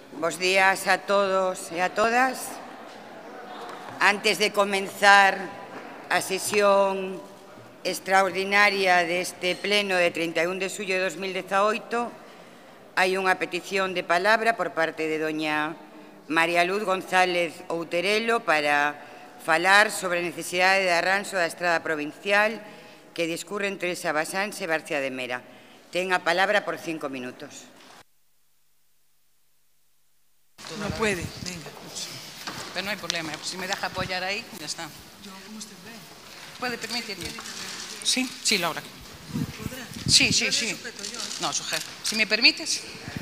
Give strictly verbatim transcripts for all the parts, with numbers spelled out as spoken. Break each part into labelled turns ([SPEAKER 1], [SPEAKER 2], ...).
[SPEAKER 1] Bos días a todos e a todas. Antes de comenzar a sesión extraordinaria deste pleno de trinta e un de xullo de dos mil dezaoito, hai unha petición de palabra por parte de doña María Luz González Outerelo para falar sobre a necesidade de arranxo da estrada provincial que discurre entre Sabasáns e Barcia de Mera. Ten a palabra por cinco minutos.
[SPEAKER 2] No puede, venga.
[SPEAKER 3] Pero no hay problema, si me deja apoyar ahí, ya está.
[SPEAKER 2] Yo, ¿cómo usted ve?
[SPEAKER 3] ¿Puede permitirme? Sí, sí, Laura.
[SPEAKER 2] ¿Podrá?
[SPEAKER 3] Sí, sí,
[SPEAKER 2] Yo
[SPEAKER 3] sí.
[SPEAKER 2] le sujeto yo.
[SPEAKER 3] No, sujeto. Si me permites.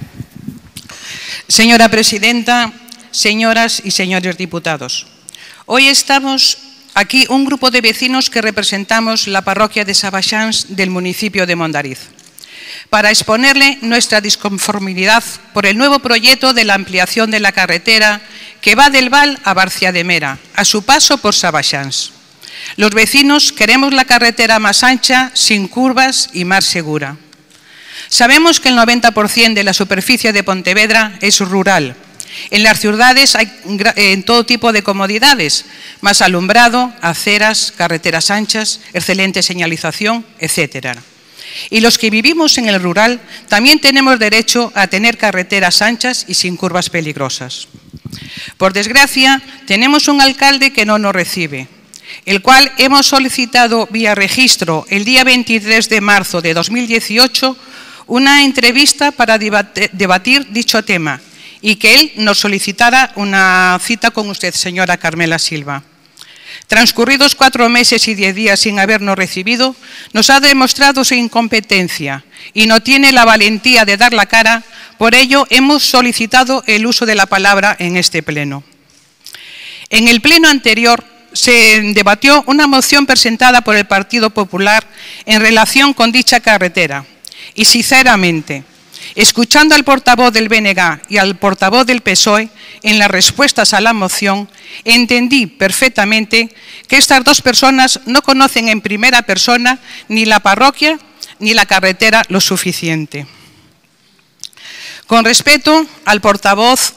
[SPEAKER 3] Señora presidenta, señoras y señores diputados, hoy estamos aquí un grupo de vecinos que representamos la parroquia de Sabasáns del municipio de Mondariz, para exponerle nuestra disconformidad por el nuevo proyecto de la ampliación de la carretera que va del Val a Barcia de Mera, a su paso por Sabasáns. Los vecinos queremos la carretera más ancha, sin curvas y más segura. Sabemos que el noventa por ciento de la superficie de Pontevedra es rural. En las ciudades hay en todo tipo de comodidades, más alumbrado, aceras, carreteras anchas, excelente señalización, etcétera. Y los que vivimos en el rural también tenemos derecho a tener carreteras anchas y sin curvas peligrosas. Por desgracia, tenemos un alcalde que no nos recibe, el cual hemos solicitado vía registro el día veintitrés de marzo de dos mil dieciocho una entrevista para debatir dicho tema y que él nos solicitara una cita con usted, señora Carmela Silva. Transcurridos cuatro meses y diez días sin habernos recibido, nos ha demostrado su incompetencia y no tiene la valentía de dar la cara. Por ello, hemos solicitado el uso de la palabra en este pleno. En el pleno anterior se debatió una moción presentada por el Partido Popular en relación con dicha carretera. Y sinceramente, escuchando al portavoz del B N G y al portavoz del P S O E en las respuestas a la moción, entendí perfectamente que estas dos personas no conocen en primera persona ni la parroquia ni la carretera lo suficiente. Con respecto al portavoz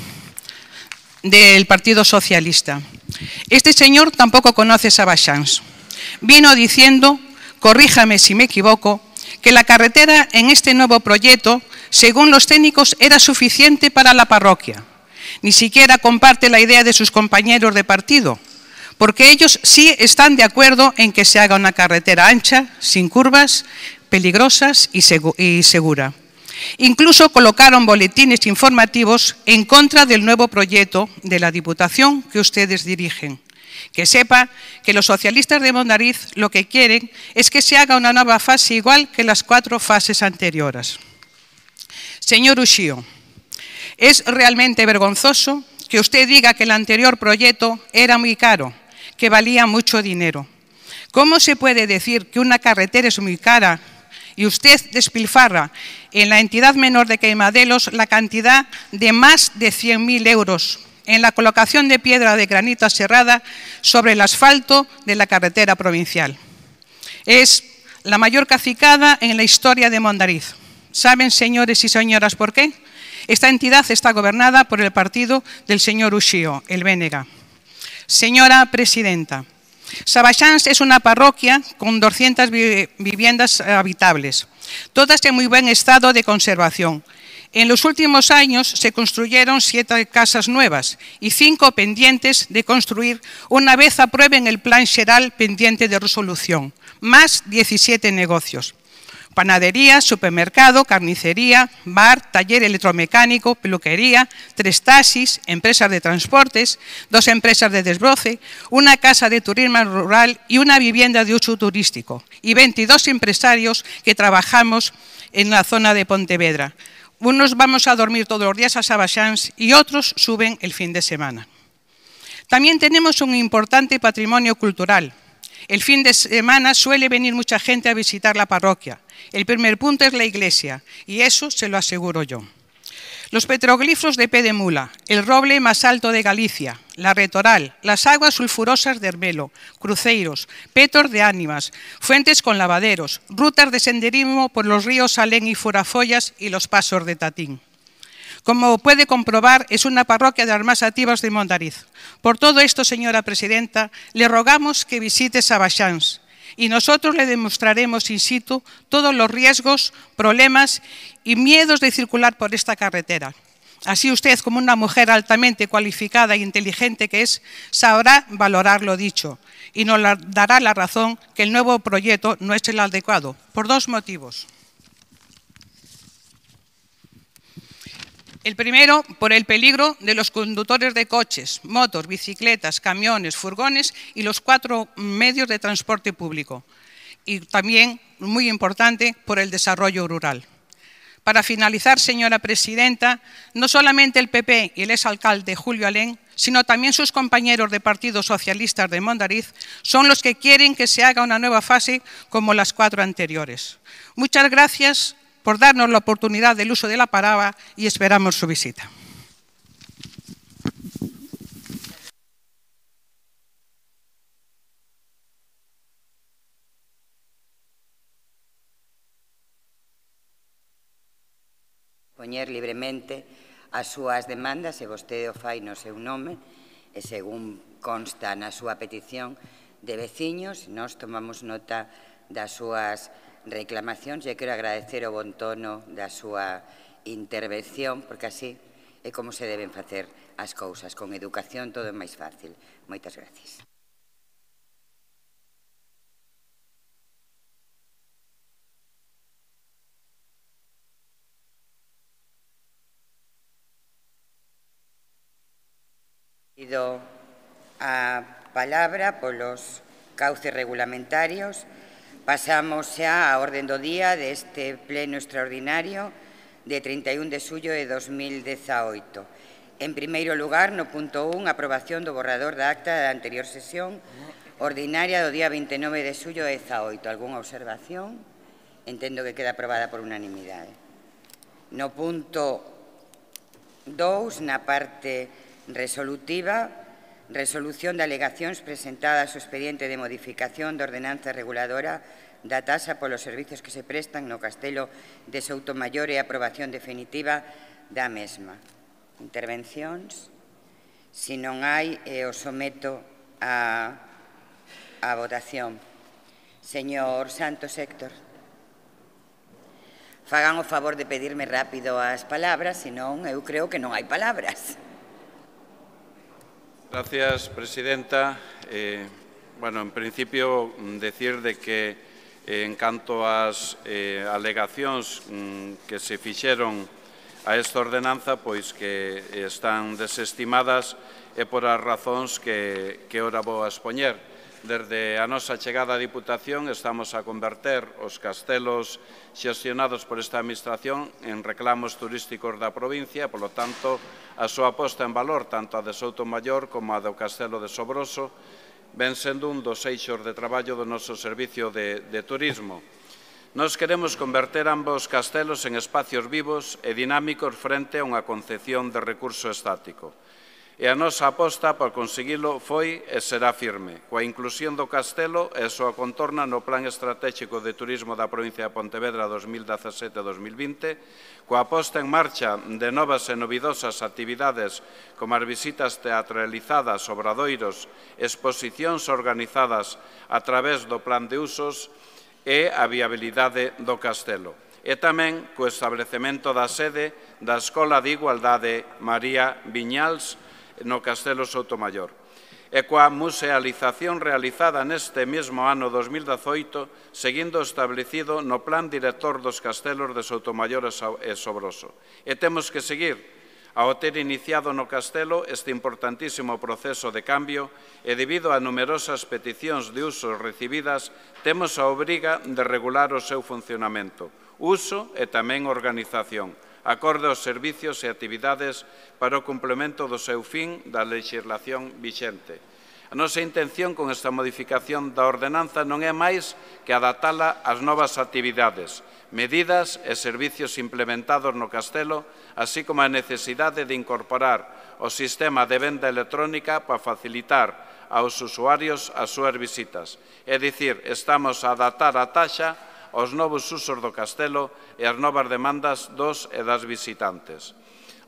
[SPEAKER 3] del Partido Socialista, este señor tampoco conoce Sabasáns. Vino diciendo, corríjame si me equivoco, que la carretera en este nuevo proyecto, según los técnicos, era suficiente para la parroquia. Ni siquiera comparte la idea de sus compañeros de partido, porque ellos sí están de acuerdo en que se haga una carretera ancha, sin curvas, peligrosas y segura. Incluso colocaron boletines informativos en contra del nuevo proyecto de la Diputación que ustedes dirigen. Que sepa que los socialistas de Mondariz lo que quieren es que se haga una nueva fase igual que las cuatro fases anteriores. Señor Uxío, es realmente vergonzoso que usted diga que el anterior proyecto era muy caro, que valía mucho dinero. ¿Cómo se puede decir que una carretera es muy cara y usted despilfarra en la entidad menor de Queimadelos la cantidad de más de cien mil euros en la colocación de piedra de granito aserrada sobre el asfalto de la carretera provincial? Es la mayor cacicada en la historia de Mondariz. ¿Saben, señores y señoras, por qué? Esta entidad está gobernada por el partido del señor Uxío, el B N G. Señora presidenta, Sabasáns es una parroquia con doscientas viviendas habitables, todas en muy buen estado de conservación. En los últimos años se construyeron siete casas nuevas y cinco pendientes de construir una vez aprueben el plan xeral pendiente de resolución, más diecisiete negocios. Panadería, supermercado, carnicería, bar, taller electromecánico, peluquería, tres taxis, empresas de transportes, dos empresas de desbroce, una casa de turismo rural y una vivienda de uso turístico, y veintidós empresarios que trabajamos en la zona de Pontevedra. Unos vamos a dormir todos los días a Sabasáns y otros suben el fin de semana. También tenemos un importante patrimonio cultural. El fin de semana suele venir mucha gente a visitar la parroquia. El primer punto es la iglesia, y eso se lo aseguro yo. Los petroglifos de Pé de Mula, el roble más alto de Galicia, la Retoral, las aguas sulfurosas de Hermelo, cruceiros, petos de ánimas, fuentes con lavaderos, rutas de senderismo por los ríos Alén y Furafollas y los pasos de Tatín. Como puede comprobar, es una parroquia de las más activas de Mondariz. Por todo esto, señora presidenta, le rogamos que visite Sabaixáns y nosotros le demostraremos in situ todos los riesgos, problemas y miedos de circular por esta carretera. Así usted, como una mujer altamente cualificada e inteligente que es, sabrá valorar lo dicho y nos dará la razón que el nuevo proyecto no es el adecuado, por dos motivos. El primero, por el peligro de los conductores de coches, motos, bicicletas, camiones, furgones y los cuatro medios de transporte público. Y también, muy importante, por el desarrollo rural. Para finalizar, señora presidenta, no solamente el P P y el exalcalde Julio Alén, sino también sus compañeros de Partido Socialista de Mondariz, son los que quieren que se haga una nueva fase como las cuatro anteriores. Muchas gracias por darnos la oportunidad del uso de la palabra y esperamos su visita.
[SPEAKER 1] Poñer libremente as súas demandas, e vostede o fai no seu nome, e según consta na súa petición de veciños, nós tomamos nota das súas reclamacións e quero agradecer o bon tono da súa intervención, porque así é como se deben facer as cousas. Con educación todo é máis fácil. Moitas gracias. Pido a palabra polos cauces regulamentarios. Pasamos xa á orden do día deste pleno extraordinario de trinta e un de xullo de dos mil dezaoito. En primeiro lugar, no punto un, aprobación do borrador da acta da anterior sesión ordinaria do día vinte e nove de xullo de dezaoito. Algúnha observación? Entendo que queda aprobada por unanimidade. No punto dous, na parte resolutiva, resolución de alegacións presentadas ao expediente de modificación da ordenanza reguladora da taxa polos servizos que se prestan no Castelo de Soutomaior e aprobación definitiva da mesma. Intervencións? Se non hai, o someto a, a votación. Señor Santos Héctor. Fagan o favor de pedirme rápido as palabras, senón eu creo que non hai palabras.
[SPEAKER 4] Gracias, presidenta. Eh, bueno, en principio, decir de que eh, en canto ás eh, alegacións mm, que se fixeron a esta ordenanza, pois que están desestimadas e por as razóns que, que ora vou a expoñer. Desde a nosa chegada á Diputación estamos a converter os castelos xestionados por esta Administración en reclamos turísticos da provincia, polo tanto, a súa posta en valor, tanto a de Soutomaior como a do Castelo de Sobroso, ven sendo un dos eixos de traballo do noso servicio de, de turismo. Nos queremos converter ambos castelos en espacios vivos e dinámicos frente a unha concepción de recurso estático. E a nosa aposta por conseguilo foi e será firme, coa inclusión do Castelo e a súa contorna no Plan Estratégico de Turismo da provincia de Pontevedra dos mil dezasete a dos mil vinte, coa posta en marcha de novas e novidosas actividades como as visitas teatralizadas, obradoiros, exposicións organizadas a través do Plan de Usos e a viabilidade do Castelo. E tamén co establecemento da sede da Escola de Igualdade María Viñals no Castelo Soutomaior. E coa musealización realizada neste mesmo ano dos mil dezoito, seguindo establecido no Plan Director dos Castelos de Soutomaior e Sobroso. E temos que seguir, ao ter iniciado no Castelo este importantísimo proceso de cambio e debido a numerosas peticións de usos recibidas, temos a obriga de regular o seu funcionamento, uso e tamén organización, acorde aos servicios e actividades para o cumplemento do seu fin da legislación vixente. A nosa intención con esta modificación da ordenanza non é máis que adaptala ás novas actividades, medidas e servicios implementados no Castelo, así como a necesidade de incorporar o sistema de venda electrónica para facilitar aos usuarios as súas visitas. É dicir, estamos a adaptar a taxa aos novos usos do Castelo e as novas demandas dos e das visitantes.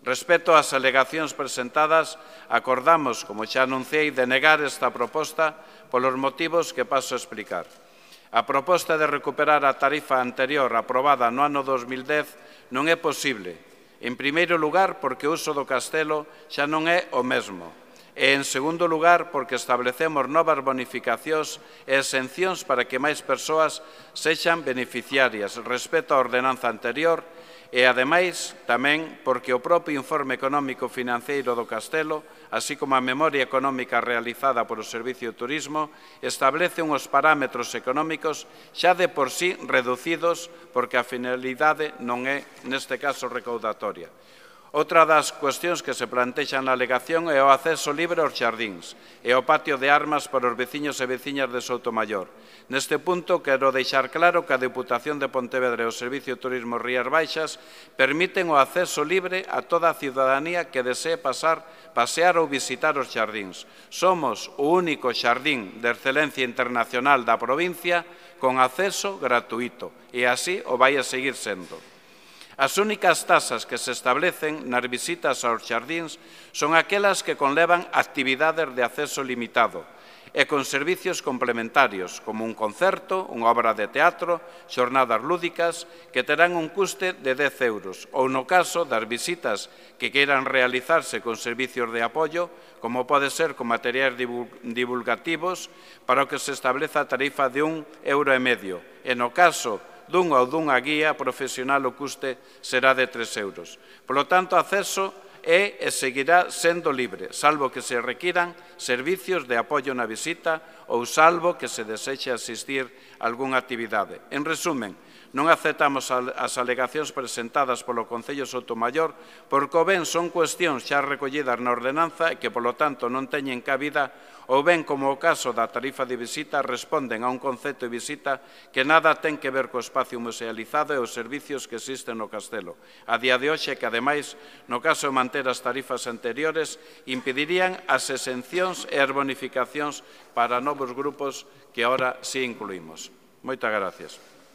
[SPEAKER 4] Respecto ás alegacións presentadas, acordamos, como xa anunciei, de negar esta proposta polos motivos que paso a explicar. A proposta de recuperar a tarifa anterior aprobada no ano dos mil dez non é posible. En primeiro lugar, porque o uso do castelo xa non é o mesmo. E, en segundo lugar, porque establecemos novas bonificacións e exencións para que máis persoas sexan beneficiarias respecto á ordenanza anterior e, ademais, tamén porque o propio informe económico financeiro do Castelo, así como a memoria económica realizada polo Servicio de Turismo, establece uns parámetros económicos xa de por sí reducidos porque a finalidade non é, neste caso, recaudatoria. Outra das cuestións que se plantexan na alegación é o acceso libre aos xardíns e ao patio de armas para os veciños e veciñas de Soutomaior. Neste punto, quero deixar claro que a Deputación de Pontevedra e o Servicio de Turismo Rías Baixas permiten o acceso libre a toda a ciudadanía que desee pasar, pasear ou visitar os xardíns. Somos o único xardín de excelencia internacional da provincia con acceso gratuito e así o vai a seguir sendo. As únicas tasas que se establecen nas visitas aos xardíns son aquelas que conlevan actividades de acceso limitado e con servicios complementarios, como un concerto, unha obra de teatro, xornadas lúdicas, que terán un custe de dez euros, ou no caso das visitas que queiran realizarse con servicios de apoio, como pode ser con materiais divulgativos, para o que se estableza a tarifa de un euro e medio, e no caso dunha ou dunha guía profesional o custe será de tres euros. Polo tanto, o acceso é e seguirá sendo libre, salvo que se requiran servicios de apoio na visita ou salvo que se desexe asistir a algunha actividade. En resumen, non aceptamos as alegacións presentadas polo Concello de Soutomaior porque o ben son cuestións xa recollidas na ordenanza e que, polo tanto, non teñen cabida ou ben, como o caso da tarifa de visita, responden a un concepto de visita que nada ten que ver co espacio musealizado e os servicios que existen no castelo. A día de hoxe, que, ademais, no caso de manter as tarifas anteriores, impedirían as exencións e as bonificacións para novos grupos que ahora sí incluímos. Moitas gracias.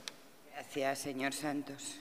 [SPEAKER 1] Gracias, señor Santos.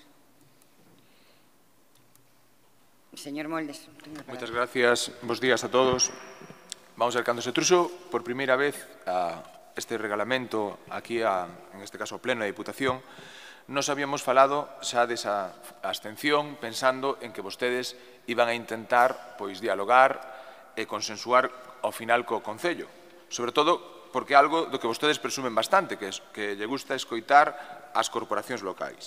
[SPEAKER 1] Señor Moldes.
[SPEAKER 5] Moitas gracias. Bos días a todos. Vamos a ver, cando se truxo por primeira vez a este regalamento aquí, a, en este caso, ao Pleno da Diputación, nos habíamos falado xa desa abstención pensando en que vostedes iban a intentar pois dialogar e consensuar ao final co Concello. Sobre todo porque é algo do que vostedes presumen bastante, que, es, que lle gusta escoitar as corporacións locais.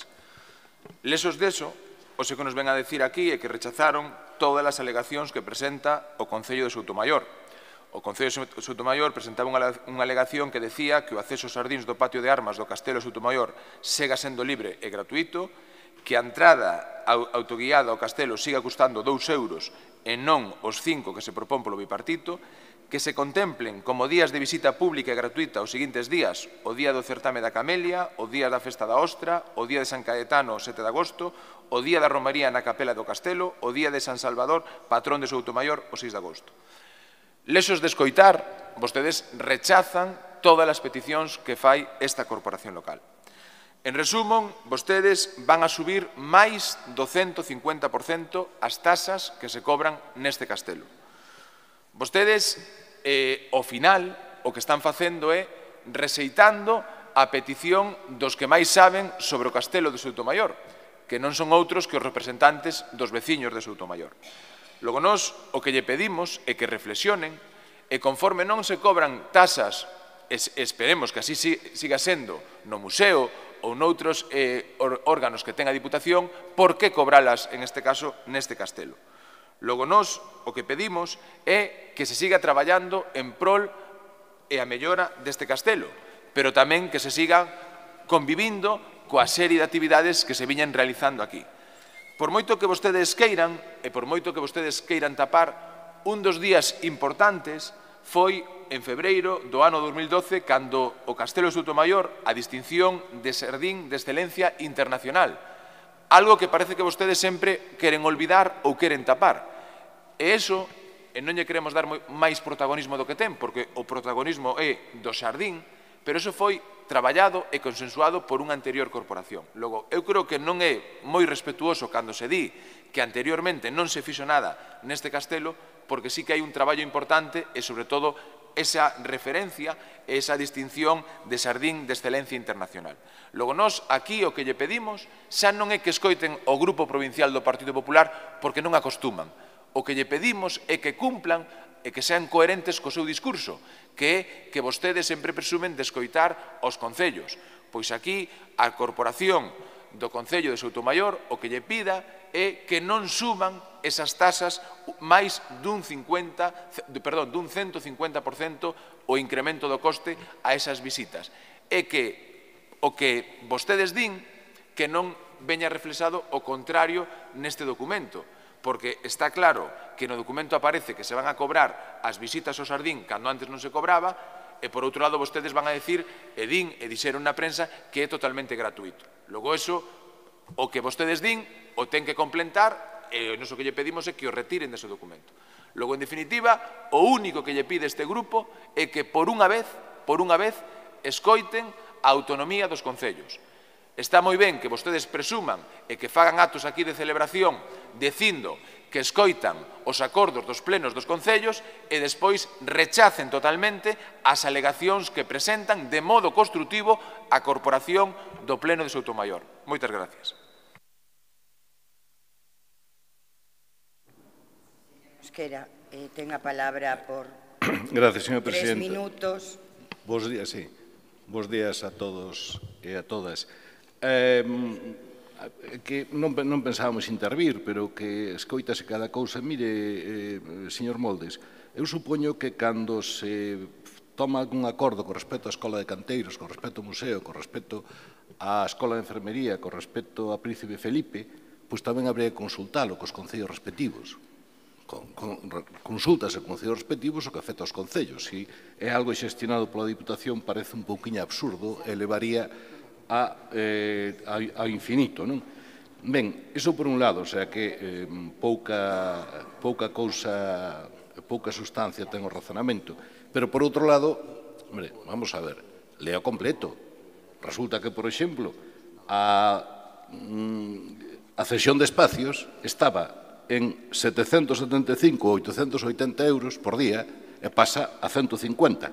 [SPEAKER 5] Lesos deso, o que nos ven a decir aquí é que rechazaron todas as alegacións que presenta o Concello de Soutomaior. O Concello de Soutomaior presentaba unha alegación que decía que o acceso aos xardíns do patio de armas do Castelo de Soutomaior sega sendo libre e gratuito, que a entrada autoguiada ao Castelo siga custando dous euros e non os cinco que se propón polo bipartito, que se contemplen como días de visita pública e gratuita os seguintes días: o día do certame da Camelia, o día da festa da Ostra, o día de San Caetano, o sete de agosto, o día da Romaría na Capela do Castelo, o día de San Salvador, patrón de Soutomaior, o seis de agosto. Lesos de escoitar, vostedes rechazan todas as peticións que fai esta corporación local. En resumo, vostedes van a subir máis do cento cincuenta por cento as tasas que se cobran neste castelo. Vostedes, eh, ao final, o que están facendo é rexeitando a petición dos que máis saben sobre o castelo de Soutomaior, que non son outros que os representantes dos veciños de Soutomaior. Logo, nós o que lle pedimos é que reflexionen e conforme non se cobran tasas, esperemos que así siga sendo no museo ou noutros órganos que ten a Diputación, por que cobralas, en este caso, neste castelo? Logo, nós o que pedimos é que se siga traballando en prol e a mellora deste castelo, pero tamén que se siga convivindo coa serie de actividades que se viñan realizando aquí. Por moito que vostedes queiran, e por moito que vostedes queiran tapar, un dos días importantes foi en febreiro do ano dos mil doce, cando o Castelo de Soutomaior a distinción de xardín de excelencia internacional. Algo que parece que vostedes sempre queren olvidar ou queren tapar. E iso, e non lle queremos dar máis protagonismo do que ten, porque o protagonismo é do xardín, pero iso foi traballado e consensuado por unha anterior corporación. Logo, eu creo que non é moi respetuoso cando se di que anteriormente non se fixo nada neste castelo, porque sí que hai un traballo importante e, sobre todo, esa referencia e esa distinción de xardín de excelencia internacional. Logo, nós aquí o que lle pedimos xa non é que escoiten o Grupo Provincial do Partido Popular porque non acostuman. O que lle pedimos é que cumplan e que sean coherentes co seu discurso, que é que vostedes sempre presumen de escoitar os concellos. Pois aquí a Corporación do Concello de Soutomaior o que lle pida é que non suman esas tasas máis dun cincuenta, perdón, dun ciento cincuenta por cento o incremento do coste a esas visitas. É que o que vostedes din que non veña reflexado o contrario neste documento, porque está claro que no documento aparece que se van a cobrar as visitas ao xardín cando antes non se cobraba, e por outro lado vostedes van a decir, e din, e dixeron na prensa, que é totalmente gratuito. Logo, eso, o que vostedes din, o ten que complementar, e non o que lle pedimos é que o retiren dese documento. Logo, en definitiva, o único que lle pide este grupo é que por unha vez, por unha vez, escoiten a autonomía dos concellos. Está moi ben que vostedes presuman e que fagan actos aquí de celebración dicindo que escoitan os acordos dos plenos dos concellos e despois rechacen totalmente as alegacións que presentan de modo construtivo a Corporación do Pleno de Soutomaior. Moitas gracias.
[SPEAKER 1] Mosquera, eh, ten a palabra por
[SPEAKER 6] Gracias, señor
[SPEAKER 1] tres
[SPEAKER 6] presidente.
[SPEAKER 1] minutos.
[SPEAKER 6] Bos días, sí. Bos días a todos e a todas. Eh, que non, non pensábamos intervir, pero que escoitase cada cousa. Mire, eh, señor Moldes, eu supoño que cando se toma algún acordo con respecto á Escola de Canteiros, con respecto ao museo, con respecto á Escola de Enfermería, con respecto a Príncipe Felipe, pois tamén habría que consultalo cos concellos respectivos. Con, con, consultase con concellos respectivos o que afecta aos concellos. Se é algo xestionado pola Diputación, parece un pouquiño absurdo e levaría a, eh, a, a infinito, non? Ben, iso por un lado, o sea que eh, pouca, pouca cousa, pouca sustancia ten o razonamento, pero por outro lado, hombre, vamos a ver, lea completo. Resulta que, por exemplo, a, mm, a cesión de espacios estaba en setecentos setenta e cinco ou oitocentos oitenta euros por día e pasa a ciento cincuenta.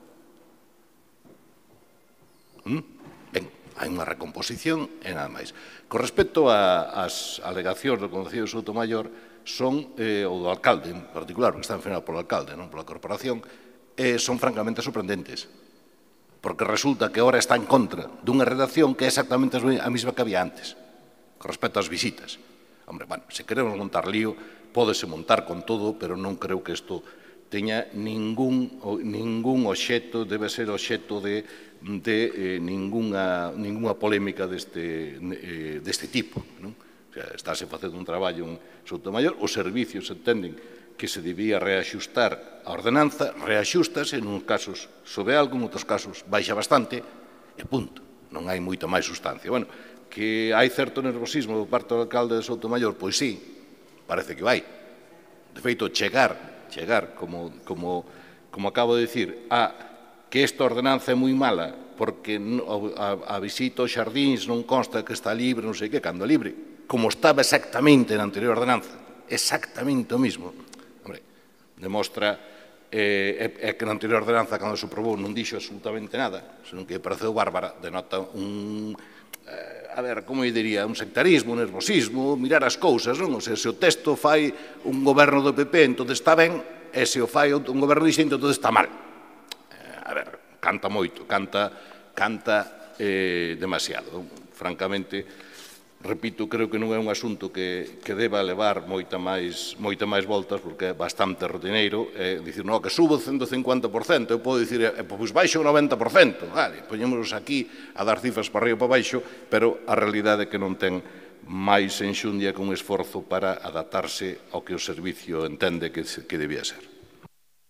[SPEAKER 6] ¿Mm? Ben, hai unha recomposición e nada máis. Con respecto ás alegacións do Concello de Soutomaior, son, eh, ou do alcalde en particular, porque está enfermado polo alcalde, non pola corporación, eh, son francamente sorprendentes. Porque resulta que ahora está en contra dunha redacción que é exactamente a mesma que había antes, con respecto ás visitas. Hombre, bueno, se queremos montar lío, pódese montar con todo, pero non creo que isto teña ningún, ningún obxecto, debe ser obxecto de, de eh, ninguna, ninguna polémica deste, eh, deste tipo. Non? O sea, estáse facendo un traballo en Soutomaior, os servicios entenden que se debía reaxustar a ordenanza, reaxustase, en uns casos sobe algo, en outros casos baixa bastante, e punto. Non hai moita máis sustancia. Bueno, que hai certo nervosismo do parte do alcalde de Soutomaior, pois sí, parece que vai. De feito, chegar, chegar, como, como, como acabo de dicir, a que esta ordenanza é moi mala, porque a, a visita aos xardíns non consta que está libre, non sei que, cando é libre, como estaba exactamente na anterior ordenanza, exactamente o mismo. Hombre, demostra eh, é que na anterior ordenanza, cando se aprobou, non dixo absolutamente nada, senón que pareceu bárbara, denota un... a ver, como eu diría, un sectarismo, un nervosismo, mirar as cousas, non? O sea, se o texto fai un goberno do P P, entón está ben, e se o fai un goberno distinto, entón está mal. A ver, canta moito, canta, canta eh, demasiado. Francamente, repito, creo que non é un asunto que, que deba levar moita máis, moita máis voltas, porque é bastante rotineiro, é dicir, non, que subo o ciento cincuenta por cento, eu podo dicir, eh, pois baixo o noventa por cento, vale, poñémonos aquí a dar cifras para arriba e para baixo, pero a realidade é que non ten máis enxundia que un esforzo para adaptarse ao que o servicio entende que, que debía ser.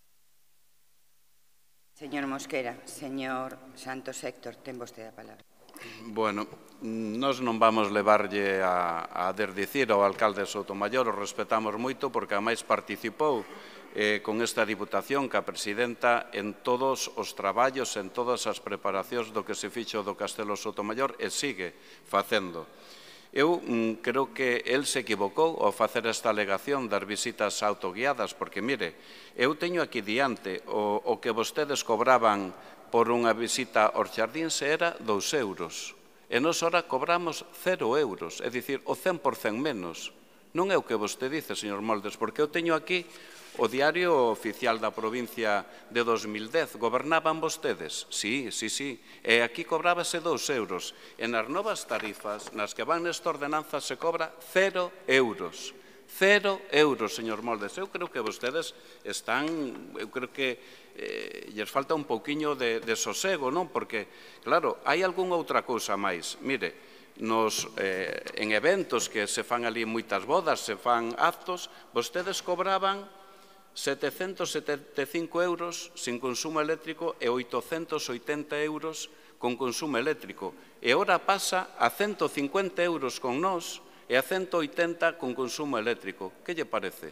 [SPEAKER 1] Señor Mosquera, señor Santos Héctor, ten vostede a palabra.
[SPEAKER 4] Bueno, nós non vamos levarlle a, a desdicir ao alcalde Soutomaior, o respetamos moito porque a máis participou eh, con esta Diputación que a presidenta en todos os traballos, en todas as preparacións do que se fixo do Castelo Soutomaior e sigue facendo. Eu mm, creo que el se equivocou ao facer esta alegación das visitas autoguiadas, porque, mire, eu teño aquí diante o, o que vostedes cobraban por unha visita aos xardíns era dous euros. E nos ora cobramos cero euros, é dicir, o cen por cen menos. Non é o que vostede dice, señor Moldes, porque eu teño aquí o Diario Oficial da Provincia de dos mil dez. Gobernaban vostedes? Sí, sí, sí. E aquí cobrábase dous euros. E nas novas tarifas, nas que van nesta ordenanza, se cobra cero euros. Cero euros, señor Moldes. Eu creo que vostedes están, eu creo que eh, lles falta un pouquiño de, de sosego, non? Porque, claro, hai algunha outra cousa máis. Mire, nos, eh, en eventos que se fan ali moitas bodas, se fan actos, vostedes cobraban setecentos setenta e cinco euros sin consumo eléctrico e oitocentos oitenta euros con consumo eléctrico. E ora pasa a ciento cincuenta euros con nós e a ciento oitenta con consumo eléctrico. Que lle parece?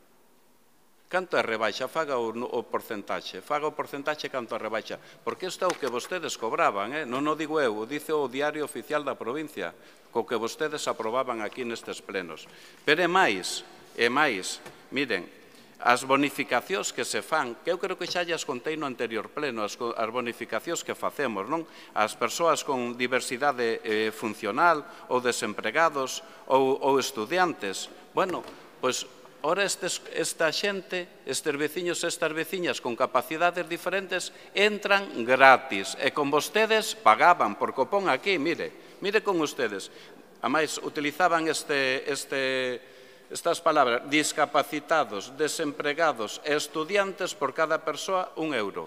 [SPEAKER 4] Canto é rebaixa? Faga o, o porcentaxe. Faga o porcentaxe canto é rebaixa. Porque isto é o que vostedes cobraban, eh? Non o digo eu, o dice o Diario Oficial da Provincia, co que vostedes aprobaban aquí nestes plenos. Pero é máis, é máis. Miren, as bonificacións que se fan, que eu creo que xa llas contei no anterior pleno, as, as bonificacións que facemos, non? As persoas con diversidade eh, funcional ou desempregados ou, ou estudiantes. Bueno, pois, ora estes, esta xente, estes veciños e estas veciñas con capacidades diferentes entran gratis e con vostedes pagaban, porque o pon aquí, mire, mire con ustedes. Ademais, utilizaban este... este estas palabras, discapacitados, desempregados e estudiantes por cada persoa un euro.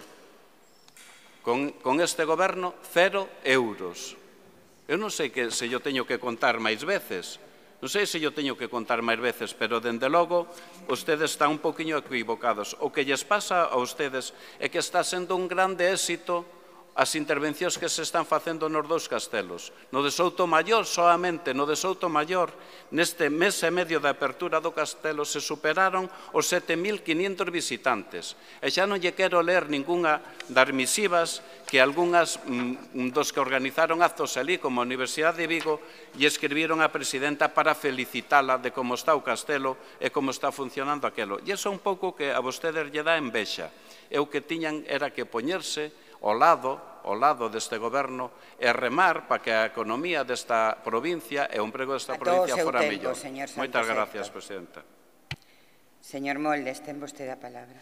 [SPEAKER 4] Con, con este goberno, cero euros. Eu non sei que, se yo teño que contar máis veces, non sei se yo teño que contar máis veces, pero, dende logo, ustedes están un poquinho equivocados. O que lles pasa a ustedes é que está sendo un grande éxito as intervencións que se están facendo nos dous castelos. No de Soutomaior, soamente no de Soutomaior, neste mes e medio de apertura do castelo, se superaron os sete mil quinientos visitantes. E xa non lle quero ler ningunha das misivas que algunhas mm, dos que organizaron actos alí, como a Universidade de Vigo, lle escribiron a presidenta para felicitala de como está o castelo e como está funcionando aquelo. E iso un pouco que a vostedes lle dá envexa. E o que tiñan era que poñerse ao lado, ao lado deste goberno e remar para que a economía desta provincia e o emprego desta provincia fora mellor. Moitas gracias, presidenta.
[SPEAKER 1] Señor Moldes, ten vostede a palabra.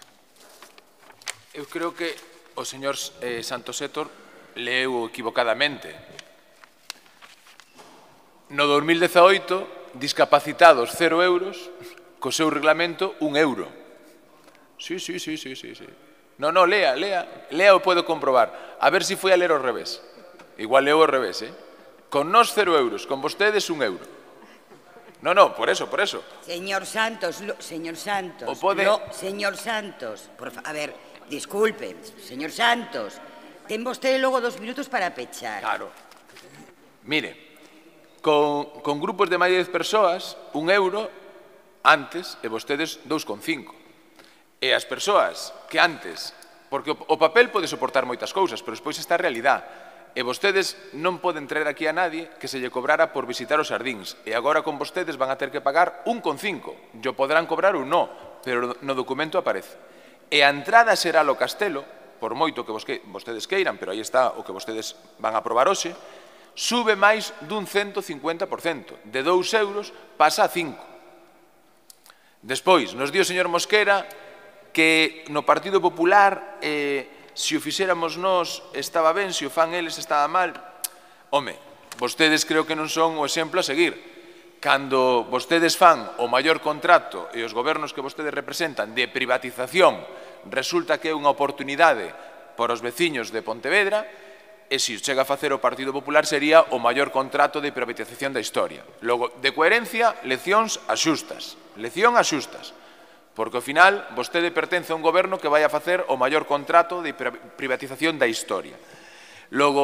[SPEAKER 5] Eu creo que o señor eh, Santos Héctor leu equivocadamente. No dos mil dezaoito, discapacitados cero euros, co seu reglamento un euro. Sí, sí, sí, sí, sí, sí. No, no, lea, lea, lea o puedo comprobar. A ver si foi a ler ao revés. Igual leo ao revés, eh? Con nós cero euros, con vostedes un euro. No, no, por eso, por eso.
[SPEAKER 1] Señor Santos, lo, señor Santos,
[SPEAKER 5] o pode...
[SPEAKER 1] lo, señor Santos, por fa... a ver, disculpe, señor Santos, ten vostede logo dos minutos para pechar.
[SPEAKER 5] Claro. Mire, con, con grupos de máis de dez persoas, un euro antes e vostedes dous con cinco. E as persoas que antes, porque o papel pode soportar moitas cousas, pero despois está a realidade, e vostedes non poden traer aquí a nadie que se lle cobrara por visitar os xardíns, e agora con vostedes van a ter que pagar un con cinco, yo podrán cobrar un no, pero no documento aparece. E a entrada será ao castelo, por moito que vostedes queiran, pero aí está o que vostedes van a aprobar hoxe, sube máis dun ciento cincuenta por cento, de dous euros pasa a cinco. Despois, nos dio o señor Mosquera que no Partido Popular, eh, se o fixéramos nós, estaba ben, se o fan eles, estaba mal. Home, vostedes creo que non son o exemplo a seguir. Cando vostedes fan o maior contrato e os gobernos que vostedes representan de privatización, resulta que é unha oportunidade para os veciños de Pontevedra, e se chega a facer o Partido Popular sería o maior contrato de privatización da historia. Logo, de coherencia, leccións axustas. Lección axustas. Porque, ao final, vostede pertence a un goberno que vai a facer o maior contrato de privatización da historia. Logo,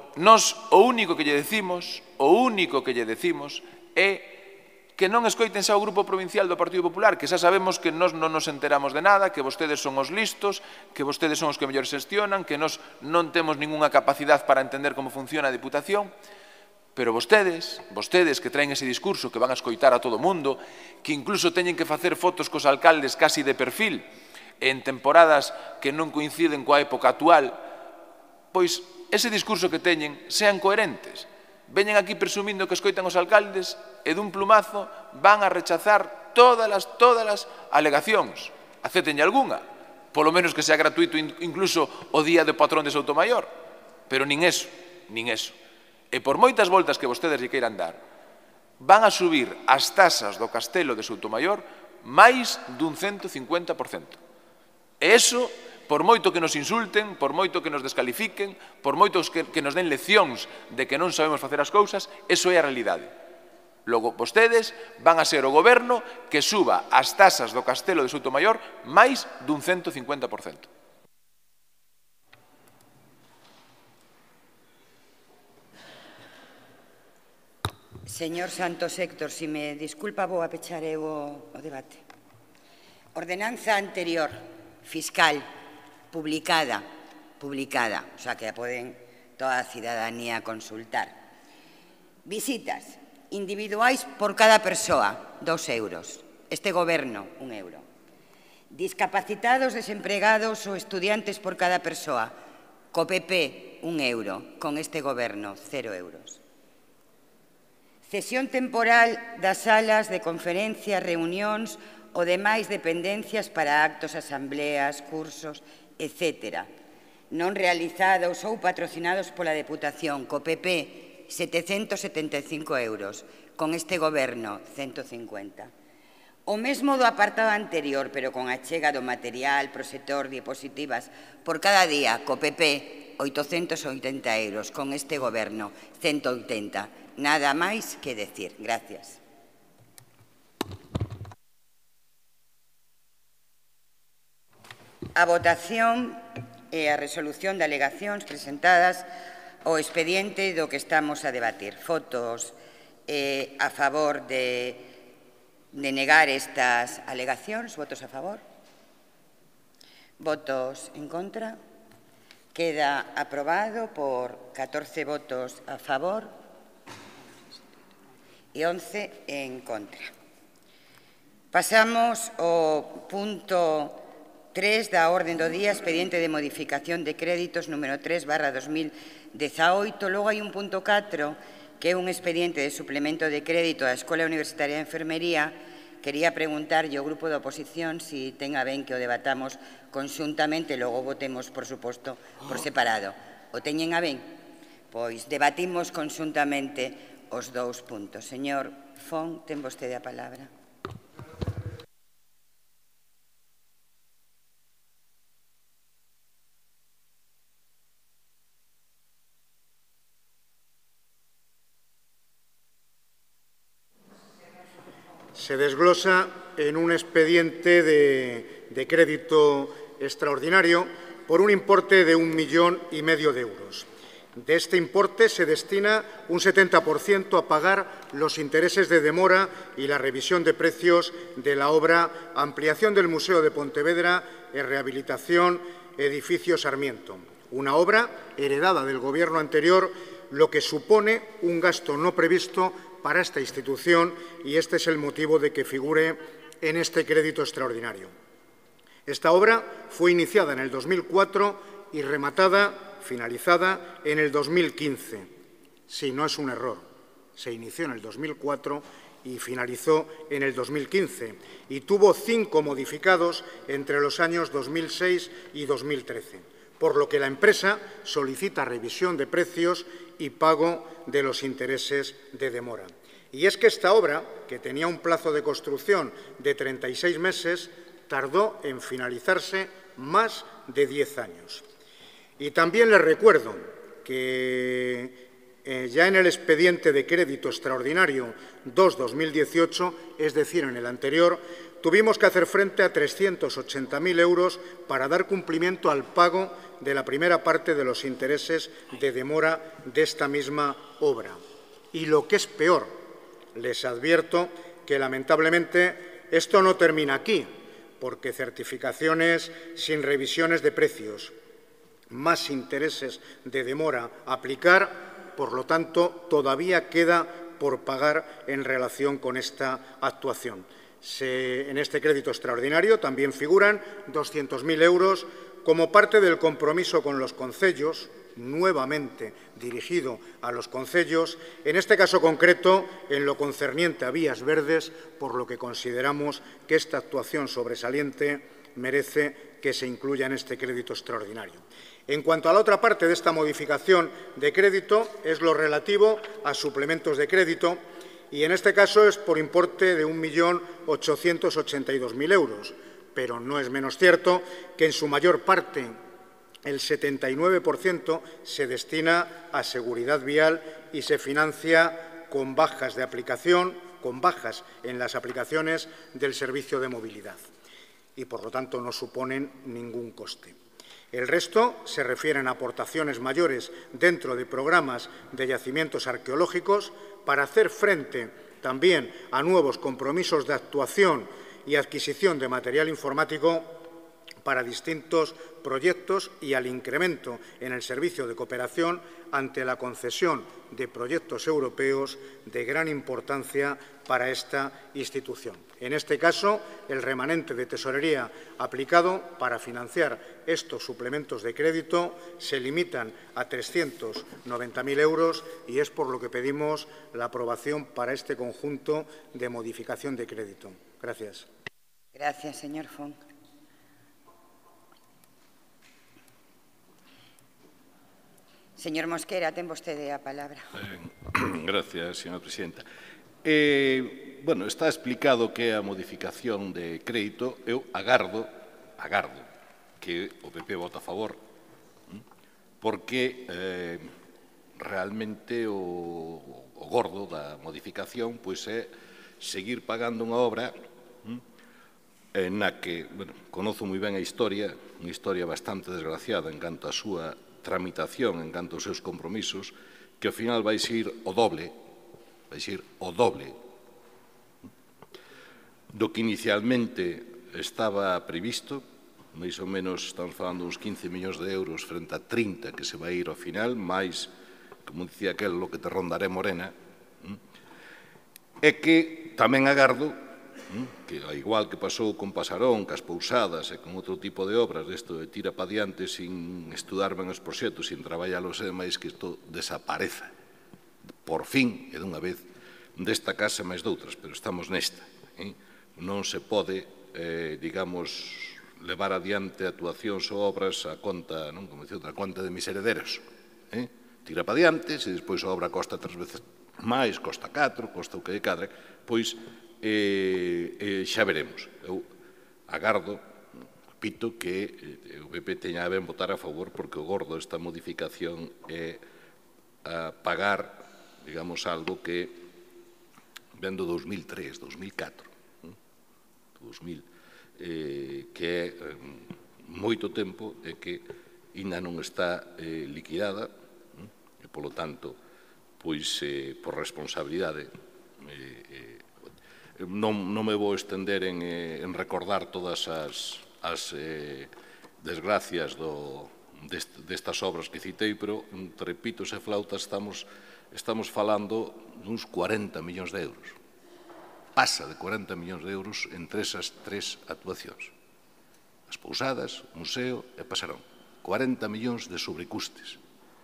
[SPEAKER 5] Nos o único que lle decimos, o único que lle decimos é que non escoiten xa o Grupo Provincial do Partido Popular, que xa sabemos que nos non nos enteramos de nada, que vostedes son os listos, que vostedes son os que mellor xestionan, que nos non temos ningunha capacidade para entender como funciona a Diputación, pero vostedes, vostedes que traen ese discurso que van a escoitar a todo o mundo, que incluso teñen que facer fotos cos alcaldes casi de perfil en temporadas que non coinciden coa época actual, pois ese discurso que teñen sean coherentes. Veñen aquí presumindo que escoitan os alcaldes e dun plumazo van a rechazar todas as, todas as alegacións. Acétenlle algunha, polo menos que sea gratuito incluso o día do patrón de Soutomaior. Pero nin eso, nin eso. E por moitas voltas que vostedes lle queiran dar, van a subir as tasas do Castelo de Soutomaior máis dun ciento cincuenta por cento. E eso, por moito que nos insulten, por moito que nos descalifiquen, por moito que, que nos den leccións de que non sabemos facer as cousas, eso é a realidade. Logo, vostedes van a ser o goberno que suba as tasas do Castelo de Soutomaior máis dun ciento cincuenta por cento.
[SPEAKER 1] Señor Santos Héctor, si me disculpa, vou a pechar eu o, o debate. Ordenanza anterior, fiscal, publicada, publicada, o sea que a poden toda a cidadanía consultar. Visitas individuais por cada persoa, dos euros. Este goberno, un euro. Discapacitados, desempregados ou estudiantes por cada persoa, co P P, un euro. Con este goberno, cero euros. Cesión temporal das salas de conferencias, reunións ou demais dependencias para actos, asambleas, cursos, etcétera, non realizados ou patrocinados pola Deputación, co P P, setecentos setenta e cinco euros, con este goberno, ciento cincuenta. O mesmo do apartado anterior, pero con a chega do material, proxector, diapositivas, por cada día, co P P, oitocentos oitenta euros, con este goberno, ciento oitenta. Nada máis que decir. Gracias. A votación e a resolución de alegacións presentadas ao expediente do que estamos a debatir. Fotos eh, a favor de, de negar estas alegacións. Votos a favor. Votos en contra. Queda aprobado por catorce votos a favor e once en contra. Pasamos ao punto tres da orde do día, expediente de modificación de créditos número tres barra dos mil dezaoito. Logo hai un punto catro, que é un expediente de suplemento de crédito á Escola Universitaria de Enfermería. Quería preguntarlle ao grupo da oposición si ten a ben que o debatamos conxuntamente e logo votemos, por suposto, por separado. O teñen a ben? Pois debatimos conxuntamente os dous puntos. Señor Fon, ten vostede a palabra.
[SPEAKER 7] Se desglosa en un expediente de, de crédito extraordinario por un importe de un millón y medio de euros. De este importe se destina un setenta por ciento a pagar los intereses de demora y la revisión de precios de la obra Ampliación del Museo de Pontevedra y Rehabilitación Edificio Sarmiento, una obra heredada del Gobierno anterior, lo que supone un gasto no previsto para esta institución y este es el motivo de que figure en este crédito extraordinario. Esta obra fue iniciada en el dos mil cuatro y rematada finalizada en el dos mil quince. Sí, no es un error. Se inició en el dos mil cuatro y finalizó en el dos mil quince y tuvo cinco modificados entre los años dos mil seis y dos mil trece, por lo que la empresa solicita revisión de precios y pago de los intereses de demora. Y es que esta obra, que tenía un plazo de construcción de treinta y seis meses, tardó en finalizarse más de diez años. Y también les recuerdo que eh, ya en el expediente de crédito extraordinario dos barra dos mil dieciocho, es decir, en el anterior, tuvimos que hacer frente a trescientos ochenta mil euros para dar cumplimiento al pago de la primera parte de los intereses de demora de esta misma obra. Y lo que es peor, les advierto que lamentablemente esto no termina aquí, porque certificaciones sin revisiones de precios, más intereses de demora a aplicar, por lo tanto, todavía queda por pagar en relación con esta actuación. Se, en este crédito extraordinario también figuran doscientos mil euros como parte del compromiso con los concellos, nuevamente dirigido a los concellos, en este caso concreto en lo concerniente a vías verdes, por lo que consideramos que esta actuación sobresaliente merece que se incluya en este crédito extraordinario. En cuanto a la otra parte de esta modificación de crédito, es lo relativo a suplementos de crédito, y en este caso es por importe de un millón ochocientos ochenta y dos mil euros, pero no es menos cierto que en su mayor parte, el setenta y nueve por ciento, se destina a seguridad vial y se financia con bajas de aplicación, con bajas en las aplicaciones del servicio de movilidad, y por lo tanto no suponen ningún coste. El resto se refieren a aportaciones mayores dentro de programas de yacimientos arqueológicos para hacer frente también a nuevos compromisos de actuación y adquisición de material informático para distintos proyectos y al incremento en el servicio de cooperación ante la concesión de proyectos europeos de gran importancia para esta institución. En este caso, el remanente de tesorería aplicado para financiar estos suplementos de crédito se limitan a trescientos noventa mil euros y es por lo que pedimos la aprobación para este conjunto de modificación de crédito. Gracias.
[SPEAKER 1] Gracias, señor Font. Señor Mosquera, ten vostede a palabra.
[SPEAKER 6] Eh, gracias, señora presidenta. Eh, bueno, está explicado que a modificación de crédito, eu agardo, agardo que o P P vota a favor, porque eh, realmente o, o gordo da modificación pois é seguir pagando unha obra na que, bueno, conozo moi ben a historia, unha historia bastante desgraciada en canto a súa tramitación, en canto aos seus compromisos, que ao final vai ser o doble, vai ser o doble do que inicialmente estaba previsto, máis ou menos estamos falando uns quince millóns de euros frente a trinta que se vai ir ao final, máis, como dicía aquel, lo que te rondaré morena, é que tamén agardo que, ao igual que pasou con Pasarón, cas Pousadas e con outro tipo de obras, desto de tira pa diante sin estudar ben os proxectos, sin traballalos e demais, que isto desapareza, por fin, e dunha vez, desta casa máis doutras, pero estamos nesta. Eh? Non se pode, eh, digamos, levar adiante actuacións ou obras a conta, non, como dicía outra, conta de mis herederos. Eh? Tira pa diante, se despois a obra costa tres veces máis, costa catro, costa o que cadre, pois E, e xa veremos. Eu agardo, repito, que o P P teña a ben votar a favor porque o gordo desta modificación é a pagar, digamos, algo que ven do dos mil tres, dos mil catro, dos mil, eh, que é eh, moito tempo e que ainda non está eh, liquidada e, polo tanto, pois, eh, por responsabilidade, eh, eh, Non, non me vou estender en, eh, en recordar todas as, as eh, desgracias do, dest, destas obras que citei, pero, entre pitos e flautas, estamos, estamos falando duns cuarenta millóns de euros. Pasa de cuarenta millóns de euros entre esas tres actuacións. As Pousadas, Museo e Pasarón. cuarenta millóns de sobrecustes.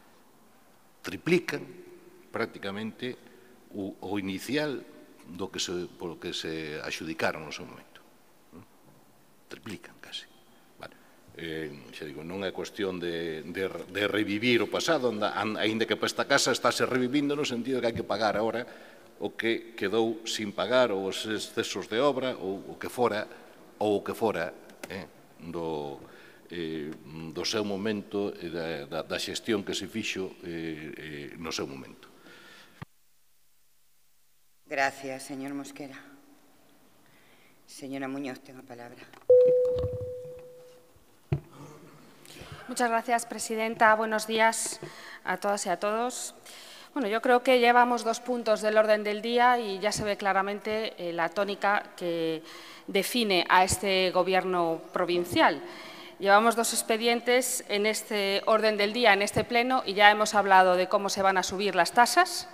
[SPEAKER 6] Triplican prácticamente o, o inicial do que se, polo que se axudicaron no seu momento. Triplican, casi. Vale. Eh, xa digo, non é cuestión de, de, de revivir o pasado, aínda que para esta casa estáse revivindo no sentido que hai que pagar agora o que quedou sin pagar, ou os excesos de obra, ou o que fora, ou o que fora eh, do, eh, do seu momento e da, da, da xestión que se fixo eh, eh, no seu momento.
[SPEAKER 1] Gracias, señor Mosquera. Señora Muñoz, tengo palabra.
[SPEAKER 8] Muchas gracias, presidenta. Buenos días a todas y a todos. Bueno, yo creo que llevamos dos puntos del orden del día y ya se ve claramente eh, la tónica que define a este Gobierno provincial. Llevamos dos expedientes en este orden del día, en este pleno, y ya hemos hablado de cómo se van a subir las tasas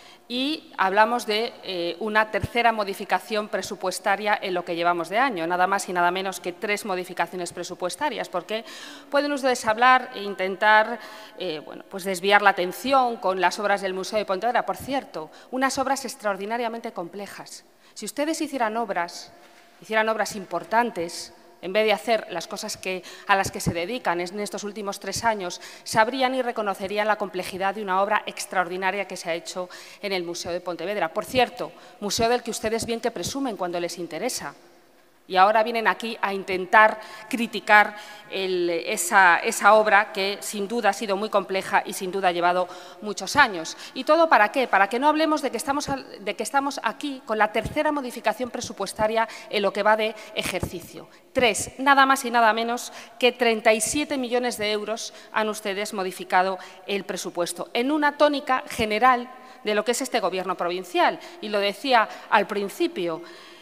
[SPEAKER 8] y hablamos de eh, una tercera modificación presupuestaria en lo que llevamos de año, nada más y nada menos que tres modificaciones presupuestarias, porque pueden ustedes hablar e intentar eh, bueno, pues desviar la atención con las obras del Museo de Pontevedra. Por cierto, unas obras extraordinariamente complejas. Si ustedes hicieran obras, hicieran obras importantes, en vez de hacer las cosas que, a las que se dedican en estos últimos tres años, sabrían y reconocerían la complejidad de una obra extraordinaria que se ha hecho en el Museo de Pontevedra. Por cierto, museo del que ustedes bien que presumen cuando les interesa. Y ahora vienen aquí a intentar criticar el, esa, esa obra que sin duda ha sido muy compleja y sin duda ha llevado muchos años. ¿Y todo para qué? Para que no hablemos de que estamos, de que estamos aquí con la tercera modificación presupuestaria en lo que va de ejercicio. Tres, nada más y nada menos que treinta y siete millones de euros han ustedes modificado el presupuesto, en una tónica general de lo que es este Gobierno provincial. Y lo decía al principio,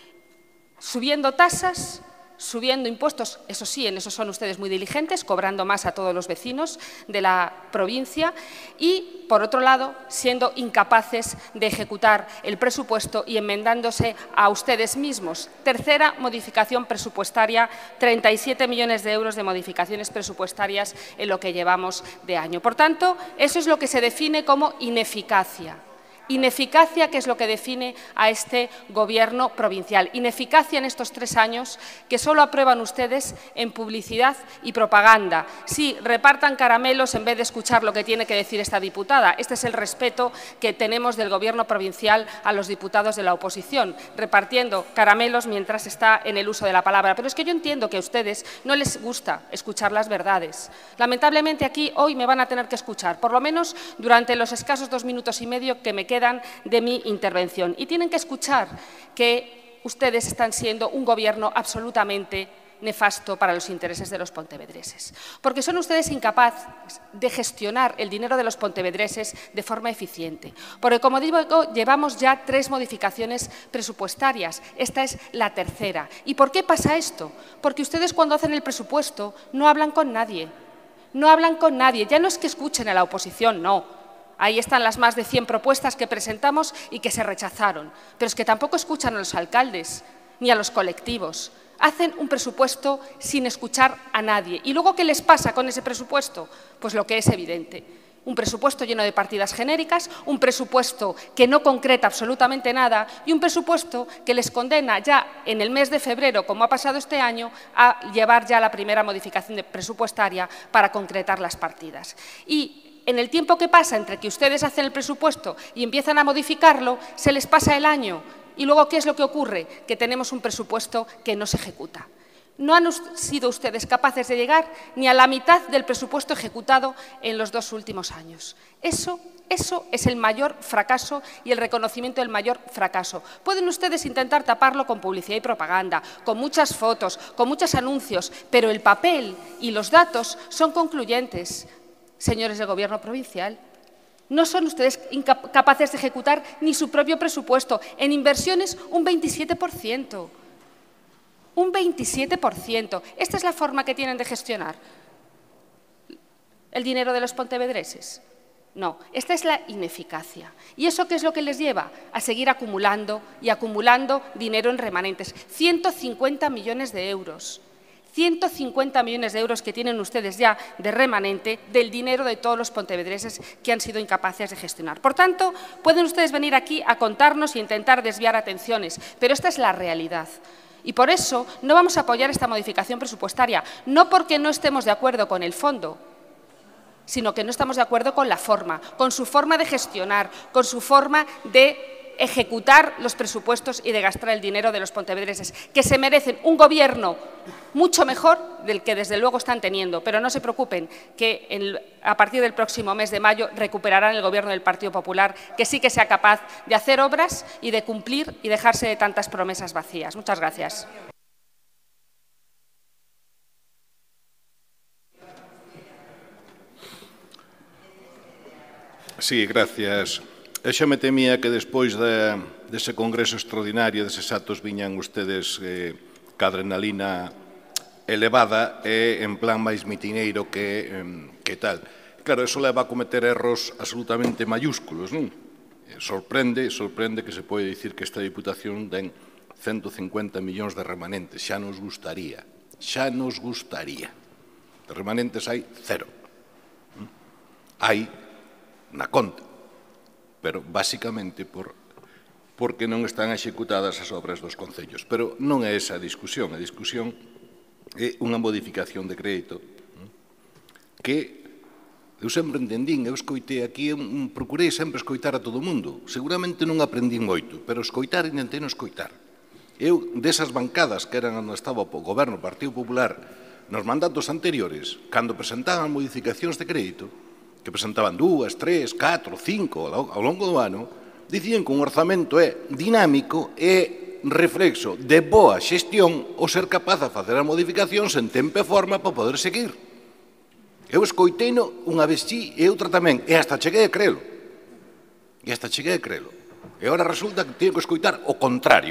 [SPEAKER 8] subiendo tasas, subiendo impuestos, eso sí, en eso son ustedes muy diligentes, cobrando más a todos los vecinos de la provincia y, por otro lado, siendo incapaces de ejecutar el presupuesto y enmendándose a ustedes mismos. Tercera modificación presupuestaria, treinta y siete millones de euros de modificaciones presupuestarias en lo que llevamos de año. Por tanto, eso es lo que se define como ineficacia. Ineficacia, que es lo que define a este Gobierno provincial. Ineficacia en estos tres años que solo aprueban ustedes en publicidad y propaganda. Sí, repartan caramelos en vez de escuchar lo que tiene que decir esta diputada. Este es el respeto que tenemos del Gobierno provincial a los diputados de la oposición, repartiendo caramelos mientras está en el uso de la palabra. Pero es que yo entiendo que a ustedes no les gusta escuchar las verdades. Lamentablemente aquí hoy me van a tener que escuchar, por lo menos durante los escasos dos minutos y medio que me quedan de mi intervención. Y tienen que escuchar que ustedes están siendo un Gobierno absolutamente nefasto para los intereses de los pontevedreses, porque son ustedes incapaces de gestionar el dinero de los pontevedreses de forma eficiente. Porque, como digo, llevamos ya tres modificaciones presupuestarias. Esta es la tercera. ¿Y por qué pasa esto? Porque ustedes, cuando hacen el presupuesto, no hablan con nadie. No hablan con nadie. Ya no es que escuchen a la oposición, no. Ahí están las más de cien propuestas que presentamos y que se rechazaron. Pero es que tampoco escuchan a los alcaldes ni a los colectivos. Hacen un presupuesto sin escuchar a nadie. ¿Y luego qué les pasa con ese presupuesto? Pues lo que es evidente. Un presupuesto lleno de partidas genéricas, un presupuesto que no concreta absolutamente nada y un presupuesto que les condena ya en el mes de febrero, como ha pasado este año, a llevar ya la primera modificación presupuestaria para concretar las partidas. Y en el tiempo que pasa entre que ustedes hacen el presupuesto y empiezan a modificarlo, se les pasa el año. Y luego, ¿qué es lo que ocurre? Que tenemos un presupuesto que no se ejecuta. No han sido ustedes capaces de llegar ni a la mitad del presupuesto ejecutado en los dos últimos años. Eso, eso es el mayor fracaso y el reconocimiento del mayor fracaso. Pueden ustedes intentar taparlo con publicidad y propaganda, con muchas fotos, con muchos anuncios, pero el papel y los datos son concluyentes. Señores del Gobierno provincial, no son ustedes capaces de ejecutar ni su propio presupuesto. En inversiones, un veintisiete por ciento. Un veintisiete por ciento. ¿Esta es la forma que tienen de gestionar el dinero de los pontevedreses? No, esta es la ineficacia. ¿Y eso qué es lo que les lleva? A seguir acumulando y acumulando dinero en remanentes. ciento cincuenta millones de euros. ciento cincuenta millones de euros que tienen ustedes ya de remanente del dinero de todos los pontevedreses que han sido incapaces de gestionar. Por tanto, pueden ustedes venir aquí a contarnos e intentar desviar atenciones, pero esta es la realidad. Y por eso no vamos a apoyar esta modificación presupuestaria, no porque no estemos de acuerdo con el fondo, sino que no estamos de acuerdo con la forma, con su forma de gestionar, con su forma de de ejecutar los presupuestos y de gastar el dinero de los pontevedreses, que se merecen un gobierno mucho mejor del que desde luego están teniendo. Pero no se preocupen, que el, a partir del próximo mes de mayo recuperarán el gobierno del Partido Popular, que sí que sea capaz de hacer obras y de cumplir y dejarse de tantas promesas vacías. Muchas gracias.
[SPEAKER 6] Sí, gracias. Eu xa me temía que despois de, dese congreso extraordinario, deses actos, viñan ustedes eh, ca adrenalina elevada e en plan máis mitineiro que, eh, que tal. Claro, eso leva a cometer erros absolutamente mayúsculos, non? Sorprende, sorprende que se pode dicir que esta Diputación ten ciento cincuenta millóns de remanentes. Xa nos gustaría, xa nos gustaría. De remanentes hai cero. Hai na conta, pero basicamente por, porque non están executadas as obras dos concellos. Pero non é esa a discusión, a discusión é unha modificación de crédito que eu sempre entendín, eu escoitei aquí, eu procurei sempre escoitar a todo o mundo. Seguramente non aprendín moito, pero escoitar e intentei non escoitar. Eu, desas bancadas que eran onde estaba o goberno, o Partido Popular, nos mandatos anteriores, cando presentaban modificacións de crédito, que presentaban dúas, tres, catro, cinco ao longo do ano, dicían que un orzamento é dinámico e reflexo de boa xestión o ser capaz de facer as modificacións en tempo e forma para poder seguir. Eu escoiteino unha vez sí e outra tamén, e hasta cheguei a crelo. E hasta cheguei a crelo. E agora resulta que teño que escoitar o contrario.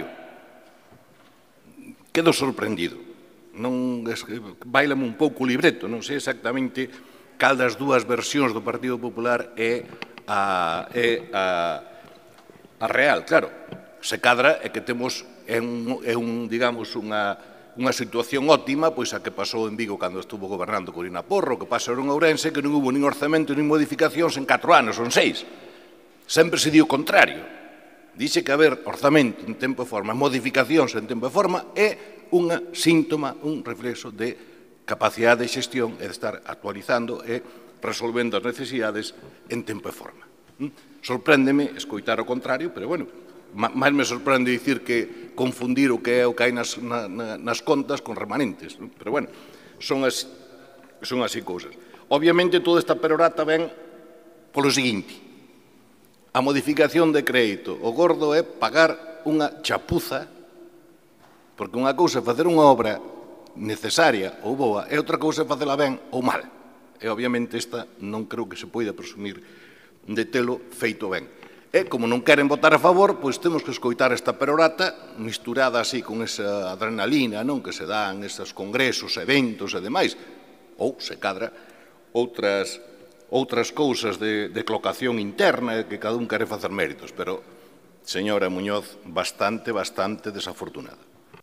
[SPEAKER 6] Quedo sorprendido. Non, bailame un pouco o libreto, non sei exactamente cal das dúas versións do Partido Popular é a, é a, a real. Claro, se cadra é que temos é un, é un digamos, unha, unha situación óptima, pois a que pasou en Vigo cando estuvo gobernando Corina Porro, que pasou en Ourense, que non hubo nin orzamento nin modificacións en catro anos, son seis. Sempre se di o contrario. Dice que haber orzamento en tempo e forma, modificacións en tempo e forma, é unha síntoma, un reflexo de capacidade de xestión e de estar actualizando e resolvendo as necesidades en tempo e forma. Sorpréndeme escoitar o contrario, pero, bueno, máis me sorprende dicir que confundir o que é o que hai nas, na, nas contas con remanentes. Pero, bueno, son, as, son así cousas. Obviamente, toda esta perorata ven polo seguinte. A modificación de crédito. O gordo é pagar unha chapuza, porque unha cousa é facer unha obra necesaria ou boa, e outra cousa é facela ben ou mal. E, obviamente, esta non creo que se poida presumir de telo feito ben. E, como non queren votar a favor, pois temos que escoitar esta perorata misturada así con esa adrenalina, non, que se dan esos congresos, eventos e demais, ou, se cadra, outras, outras cousas de, de clocación interna que cada un quere facer méritos. Pero, señora Muñoz, bastante, bastante desafortunada.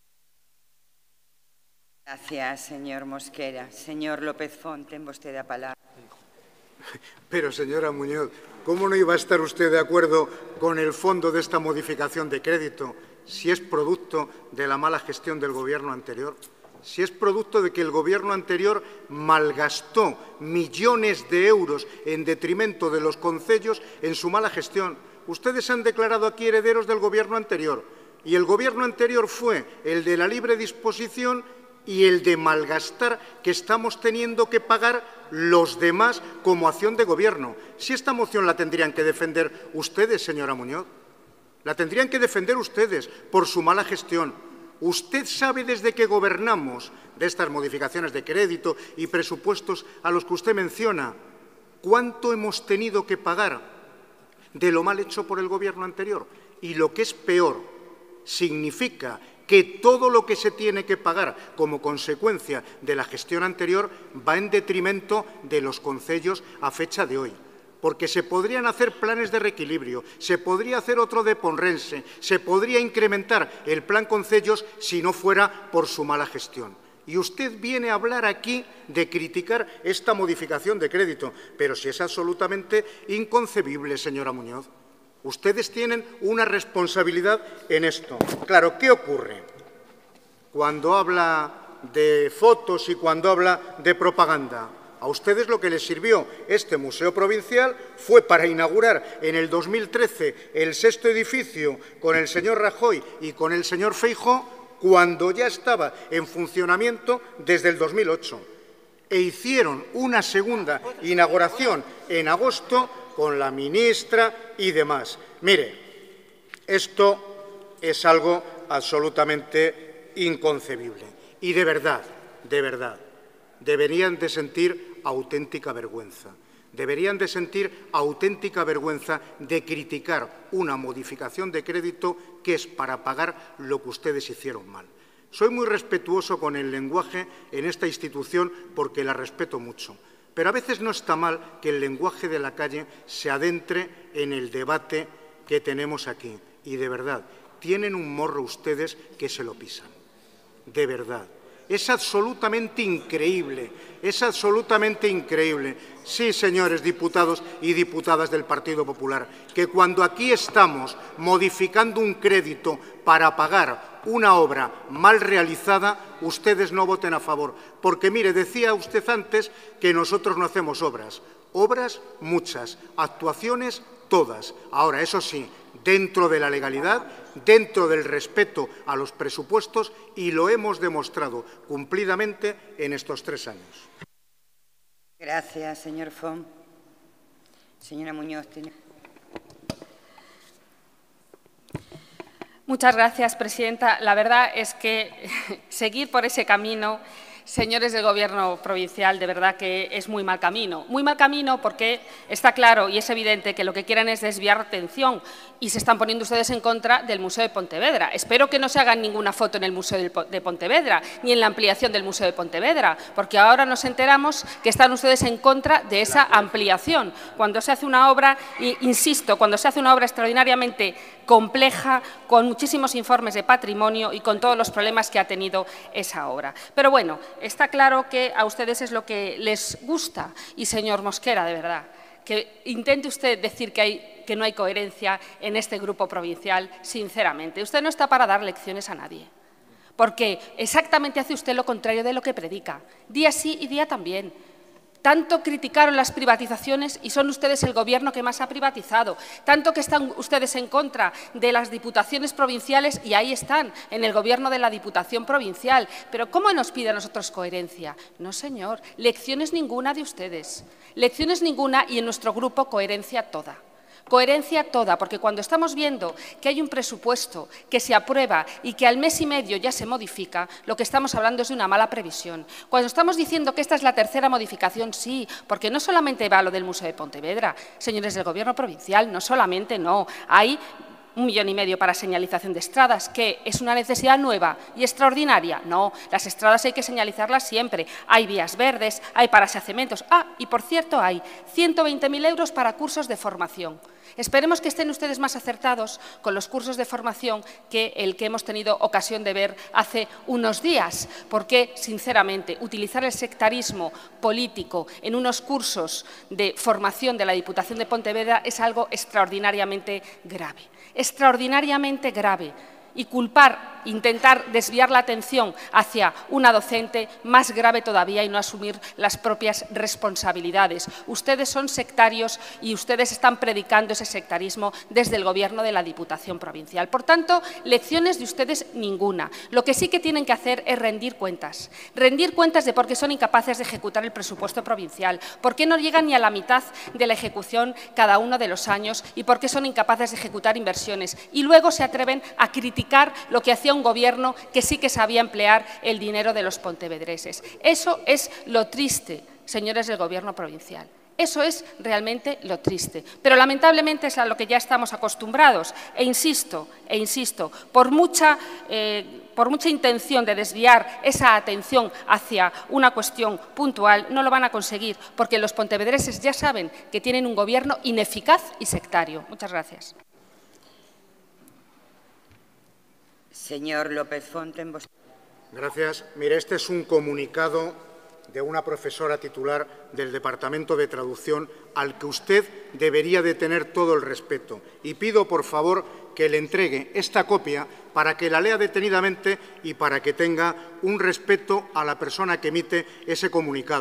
[SPEAKER 1] Gracias, señor Mosquera. Señor López Font, ten vostede a palabra.
[SPEAKER 7] Pero, señora Muñoz, ¿cómo no iba a estar usted de acuerdo con el fondo de esta modificación de crédito si es producto de la mala gestión del Gobierno anterior? Si es producto de que el Gobierno anterior malgastó millones de euros en detrimento de los concellos en su mala gestión. Ustedes han declarado aquí herederos del Gobierno anterior y el Gobierno anterior fue el de la libre disposición y el de malgastar que estamos teniendo que pagar los demás como acción de gobierno. Si esta moción la tendrían que defender ustedes, señora Muñoz, la tendrían que defender ustedes por su mala gestión. Usted sabe desde que gobernamos de estas modificaciones de crédito y presupuestos a los que usted menciona, cuánto hemos tenido que pagar de lo mal hecho por el gobierno anterior. Y lo que es peor, significa que todo lo que se tiene que pagar como consecuencia de la gestión anterior va en detrimento de los concellos a fecha de hoy. Porque se podrían hacer planes de reequilibrio, se podría hacer otro de Ponrense, se podría incrementar el plan concellos si no fuera por su mala gestión. Y usted viene a hablar aquí de criticar esta modificación de crédito, pero si es absolutamente inconcebible, señora Muñoz. Ustedes tienen una responsabilidad en esto. Claro, ¿qué ocurre? Cuando habla de fotos y cuando habla de propaganda, A ustedes lo que les sirvió este museo provincial fue para inaugurar en el dos mil trece el sexto edificio con el señor Rajoy y con el señor Feijóo, cuando ya estaba en funcionamiento desde el dos mil ocho. E hicieron una segunda inauguración en agosto con la ministra y demás. Mire, esto es algo absolutamente inconcebible. Y de verdad, de verdad, deberían de sentir auténtica vergüenza. Deberían de sentir auténtica vergüenza de criticar una modificación de crédito que es para pagar lo que ustedes hicieron mal. Soy muy respetuoso con el lenguaje en esta institución porque la respeto mucho. Pero a veces no está mal que el lenguaje de la calle se adentre en el debate que tenemos aquí. Y de verdad, tienen un morro ustedes que se lo pisan. De verdad. Es absolutamente increíble, es absolutamente increíble. Sí, señores diputados y diputadas del Partido Popular, que cuando aquí estamos modificando un crédito para pagar una obra mal realizada, ustedes no voten a favor. Porque, mire, decía usted antes que nosotros no hacemos obras. Obras, muchas. Actuaciones, todas. Ahora, eso sí, dentro de la legalidad, dentro del respeto a los presupuestos, y lo hemos demostrado cumplidamente en estos tres años.
[SPEAKER 1] Gracias, señor Font. Señora Muñoz, tiene...
[SPEAKER 8] Muchas gracias, presidenta. La verdad es que seguir por ese camino, señores del Gobierno provincial, de verdad que es muy mal camino. Muy mal camino porque está claro y es evidente que lo que quieren es desviar atención y se están poniendo ustedes en contra del Museo de Pontevedra. Espero que no se hagan ninguna foto en el Museo de Pontevedra ni en la ampliación del Museo de Pontevedra, porque ahora nos enteramos que están ustedes en contra de esa ampliación. Cuando se hace una obra, insisto, cuando se hace una obra extraordinariamente compleja, con muchísimos informes de patrimonio y con todos los problemas que ha tenido esa obra. Pero bueno, está claro que a ustedes es lo que les gusta. Y, señor Mosquera, de verdad, que intente usted decir que, hay, que no hay coherencia en este grupo provincial, sinceramente. Usted no está para dar lecciones a nadie, porque exactamente hace usted lo contrario de lo que predica, día sí y día también. Tanto criticaron las privatizaciones y son ustedes el Gobierno que más ha privatizado. Tanto que están ustedes en contra de las diputaciones provinciales y ahí están, en el Gobierno de la Diputación Provincial. Pero ¿cómo nos pide a nosotros coherencia? No, señor. Lecciones ninguna de ustedes. Lecciones ninguna y en nuestro grupo coherencia toda. Coherencia toda, porque cuando estamos viendo que hay un presupuesto que se aprueba y que al mes y medio ya se modifica, lo que estamos hablando es de una mala previsión. Cuando estamos diciendo que esta es la tercera modificación, sí, porque no solamente va lo del Museo de Pontevedra, señores del Gobierno provincial, no solamente no, hay un millón y medio para señalización de estradas, que es una necesidad nueva y extraordinaria. No, las estradas hay que señalizarlas siempre. Hay vías verdes, hay paraseacementos. Ah, y por cierto, hay ciento veinte mil euros para cursos de formación. Esperemos que estén ustedes más acertados con los cursos de formación que el que hemos tenido ocasión de ver hace unos días, porque, sinceramente, utilizar el sectarismo político en unos cursos de formación de la Diputación de Pontevedra es algo extraordinariamente grave, extraordinariamente grave. Y culpar, intentar desviar la atención hacia una docente, más grave todavía, y no asumir las propias responsabilidades. Ustedes son sectarios y ustedes están predicando ese sectarismo desde el Gobierno de la Diputación Provincial. Por tanto, lecciones de ustedes ninguna. Lo que sí que tienen que hacer es rendir cuentas. Rendir cuentas de por qué son incapaces de ejecutar el presupuesto provincial, por qué no llegan ni a la mitad de la ejecución cada uno de los años y por qué son incapaces de ejecutar inversiones. Y luego se atreven a criticar lo que hacía un Gobierno que sí que sabía emplear el dinero de los pontevedreses. Eso es lo triste, señores del Gobierno provincial. Eso es realmente lo triste. Pero lamentablemente es a lo que ya estamos acostumbrados. E insisto, e insisto, por mucha, eh, por mucha intención de desviar esa atención hacia una cuestión puntual, no lo van a conseguir, porque los pontevedreses ya saben que tienen un Gobierno ineficaz y sectario. Muchas gracias.
[SPEAKER 1] Señor López Fonten.
[SPEAKER 7] Gracias. Mire, este es un comunicado de una profesora titular del Departamento de Traducción al que usted debería de tener todo el respeto. Y pido, por favor, que le entregue esta copia para que la lea detenidamente y para que tenga un respeto a la persona que emite ese comunicado.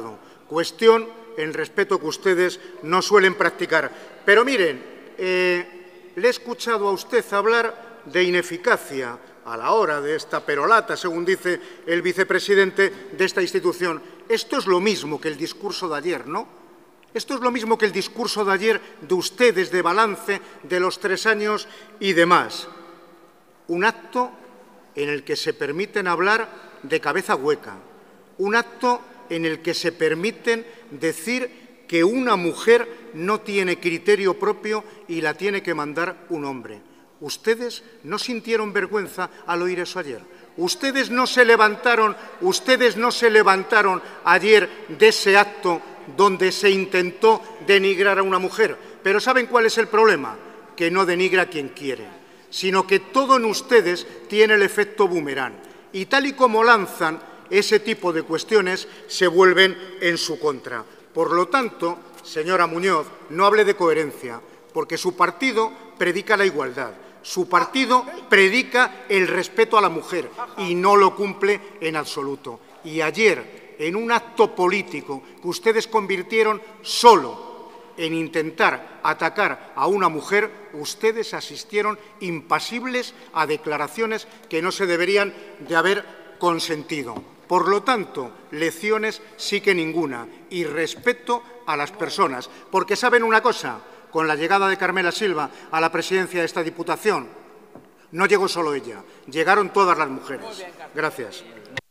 [SPEAKER 7] cuestión en respeto que ustedes no suelen practicar. Pero miren, eh, le he escuchado a usted hablar de ineficacia a la hora de esta perolata, según dice el vicepresidente de esta institución. Esto es lo mismo que el discurso de ayer, ¿no? Esto es lo mismo que el discurso de ayer de ustedes de balance de los tres años y demás. Un acto en el que se permiten hablar de cabeza hueca. Un acto en el que se permiten decir que una mujer no tiene criterio propio y la tiene que mandar un hombre. ¿Ustedes no sintieron vergüenza al oír eso ayer? ¿Ustedes no se levantaron, ustedes no se levantaron ayer de ese acto donde se intentó denigrar a una mujer? Pero ¿saben cuál es el problema? Que no denigra a quien quiere, sino que todo en ustedes tiene el efecto boomerang. Y tal y como lanzan ese tipo de cuestiones, se vuelven en su contra. Por lo tanto, señora Muñoz, no hable de coherencia, porque su partido predica la igualdad. Su partido predica el respeto a la mujer y no lo cumple en absoluto. Y ayer, en un acto político que ustedes convirtieron solo en intentar atacar a una mujer, ustedes asistieron impasibles a declaraciones que no se deberían de haber consentido. Por lo tanto, lecciones sí que ninguna, y respeto a las personas. Porque ¿saben una cosa? Con la llegada de Carmela Silva a la presidencia de esta Diputación, no llegó solo ella, llegaron todas las mujeres. Gracias.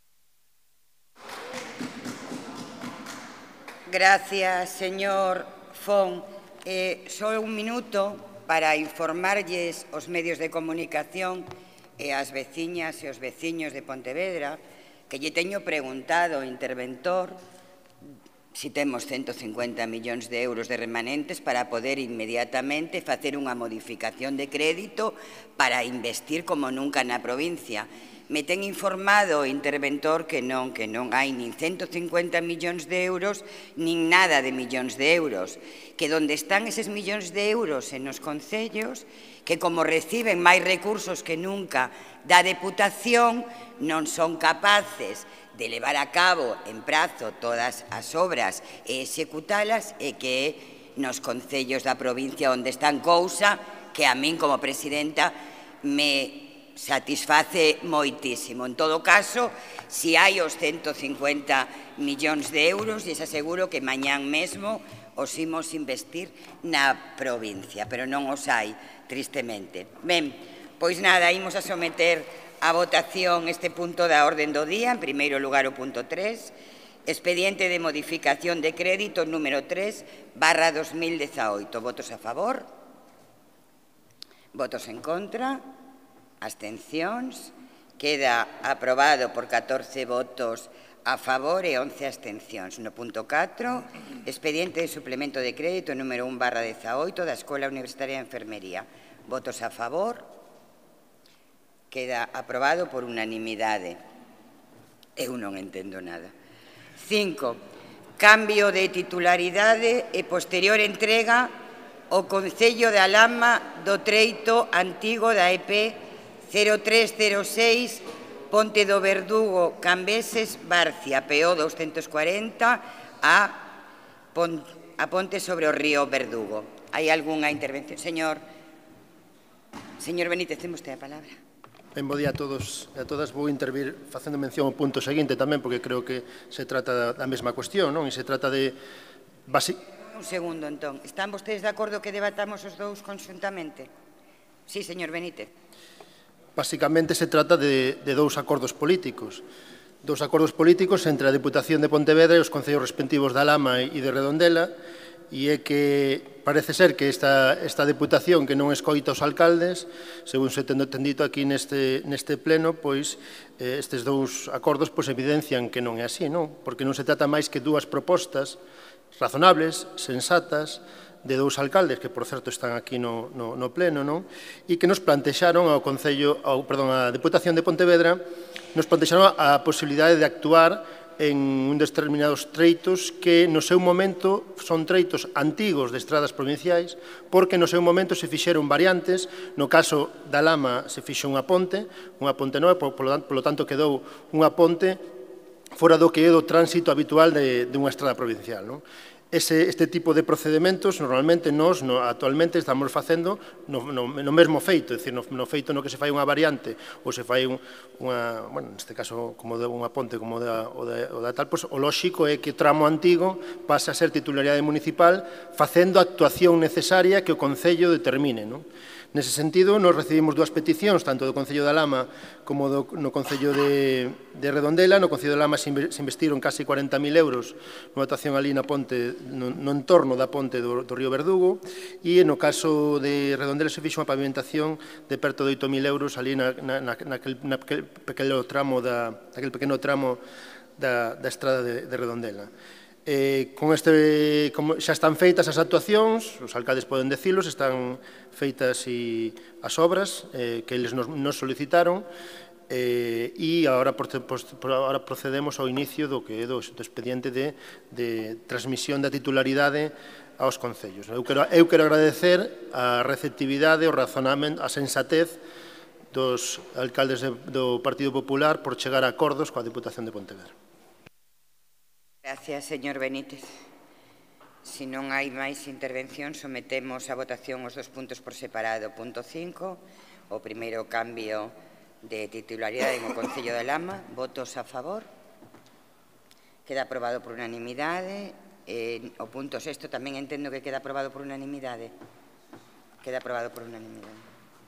[SPEAKER 1] Gracias, señor Fon. Eh, só un minuto para informarlles os medios de comunicación e as veciñas e os veciños de Pontevedra que lle teño preguntado ao interventor si temos ciento cincuenta millóns de euros de remanentes para poder inmediatamente facer unha modificación de crédito para investir como nunca na provincia. Me ten informado o interventor que non, que non hai nin ciento cincuenta millóns de euros nin nada de millóns de euros, que onde están eses millóns de euros en os concellos, que como reciben máis recursos que nunca da Deputación, non son capaces de levar a cabo en prazo todas as obras e executalas, e que nos concellos da provincia onde están cousa que a min como presidenta me satisface moitísimo. En todo caso, si hai os ciento cincuenta millóns de euros, lles aseguro que mañán mesmo os imos investir na provincia, pero non os hai, tristemente. Ben, pois nada, imos a someter a votación este punto da orden do día. En primeiro lugar, o punto tres, expediente de modificación de crédito número tres barra dos mil dezaoito. Votos a favor? Votos en contra? Abstencións? Queda aprobado por catorce votos a favor e once abstencións. No punto catro, expediente de suplemento de crédito número un barra dezaoito da Escola Universitaria de Enfermería. Votos a favor? Queda aprobado por unanimidade. Eu non entendo nada. cinco. Cambio de titularidade e posterior entrega ao Concello de Alhama do treito antigo da E P cero tres cero seis Ponte do Verdugo, Cambeses, Barcia, P O doscientos cuarenta, a Ponte sobre o río Verdugo. Hai algunha intervención? Señor, señor Benítez, ten vostede a palabra.
[SPEAKER 9] Ben, bo día a todos e a todas. Vou intervir facendo mención ao punto seguinte tamén, porque creo que se trata da mesma cuestión, non? E se trata de...
[SPEAKER 1] Un segundo, entón. Están vostedes de acordo que debatamos os dous conxuntamente? Sí, señor Benítez.
[SPEAKER 9] Basicamente se trata de, de dous acordos políticos. Dous acordos políticos entre a Deputación de Pontevedra e os concellos respectivos de Alhama e de Redondela, e é que parece ser que esta, esta Deputación que non escoita os alcaldes, según se tendo entendido aquí neste, neste pleno, pois eh, estes dous acordos pois, evidencian que non é así, non? Porque non se trata máis que dúas propostas razonables, sensatas, de dous alcaldes, que por certo están aquí no, no, no pleno, non? E que nos plantexaron ao Concello, ao, perdón, a Deputación de Pontevedra, nos plantexaron a posibilidade de actuar en un determinados treitos que no seu momento son treitos antigos de estradas provinciais, porque no seu momento se fixeron variantes. No caso da Lama se fixo unha ponte, unha ponte nova, polo tanto quedou unha ponte fora do que é do tránsito habitual de, de unha estrada provincial. Non? Ese, este tipo de procedementos normalmente nós no, actualmente estamos facendo no, no, no mesmo feito, é dicir, no, no feito no que se fai unha variante ou se fai un, unha, bueno, neste caso como de unha ponte como da, o, da, o da tal, pois, o lóxico é que o tramo antigo pase a ser titularidade municipal facendo a actuación necesaria que o Concello determine. Non? Nese sentido, nos recibimos dúas peticións, tanto do Concello da Lama como do, no Concello de, de Redondela. No Concello da Lama se investiron casi cuarenta mil euros nunha actuación ali na ponte, no, no entorno da ponte do, do río Verdugo, e no caso de Redondela se fixo unha pavimentación de perto de oito mil euros ali na, na, na, naquel, naquel pequeno tramo da, naquel pequeno tramo da, da estrada de, de Redondela. Eh, con este, como xa están feitas as actuacións, os alcaldes poden decilos, están feitas e as obras eh, que eles nos, nos solicitaron, eh, e agora, agora procedemos ao inicio do que é do, do expediente de, de transmisión da titularidade aos concellos. Eu quero, eu quero agradecer a receptividade, o razonamento, a sensatez dos alcaldes de, do Partido Popular por chegar a acordos coa Diputación de Pontevedra.
[SPEAKER 1] Gracias, señor Benítez. Se non hai máis intervención, sometemos a votación os dos puntos por separado. Punto cinco, o primeiro cambio de titularidade no Concello de Lama. Votos a favor. Queda aprobado por unanimidade. Eh, o punto sexto tamén entendo que queda aprobado por unanimidade. Queda aprobado por unanimidade.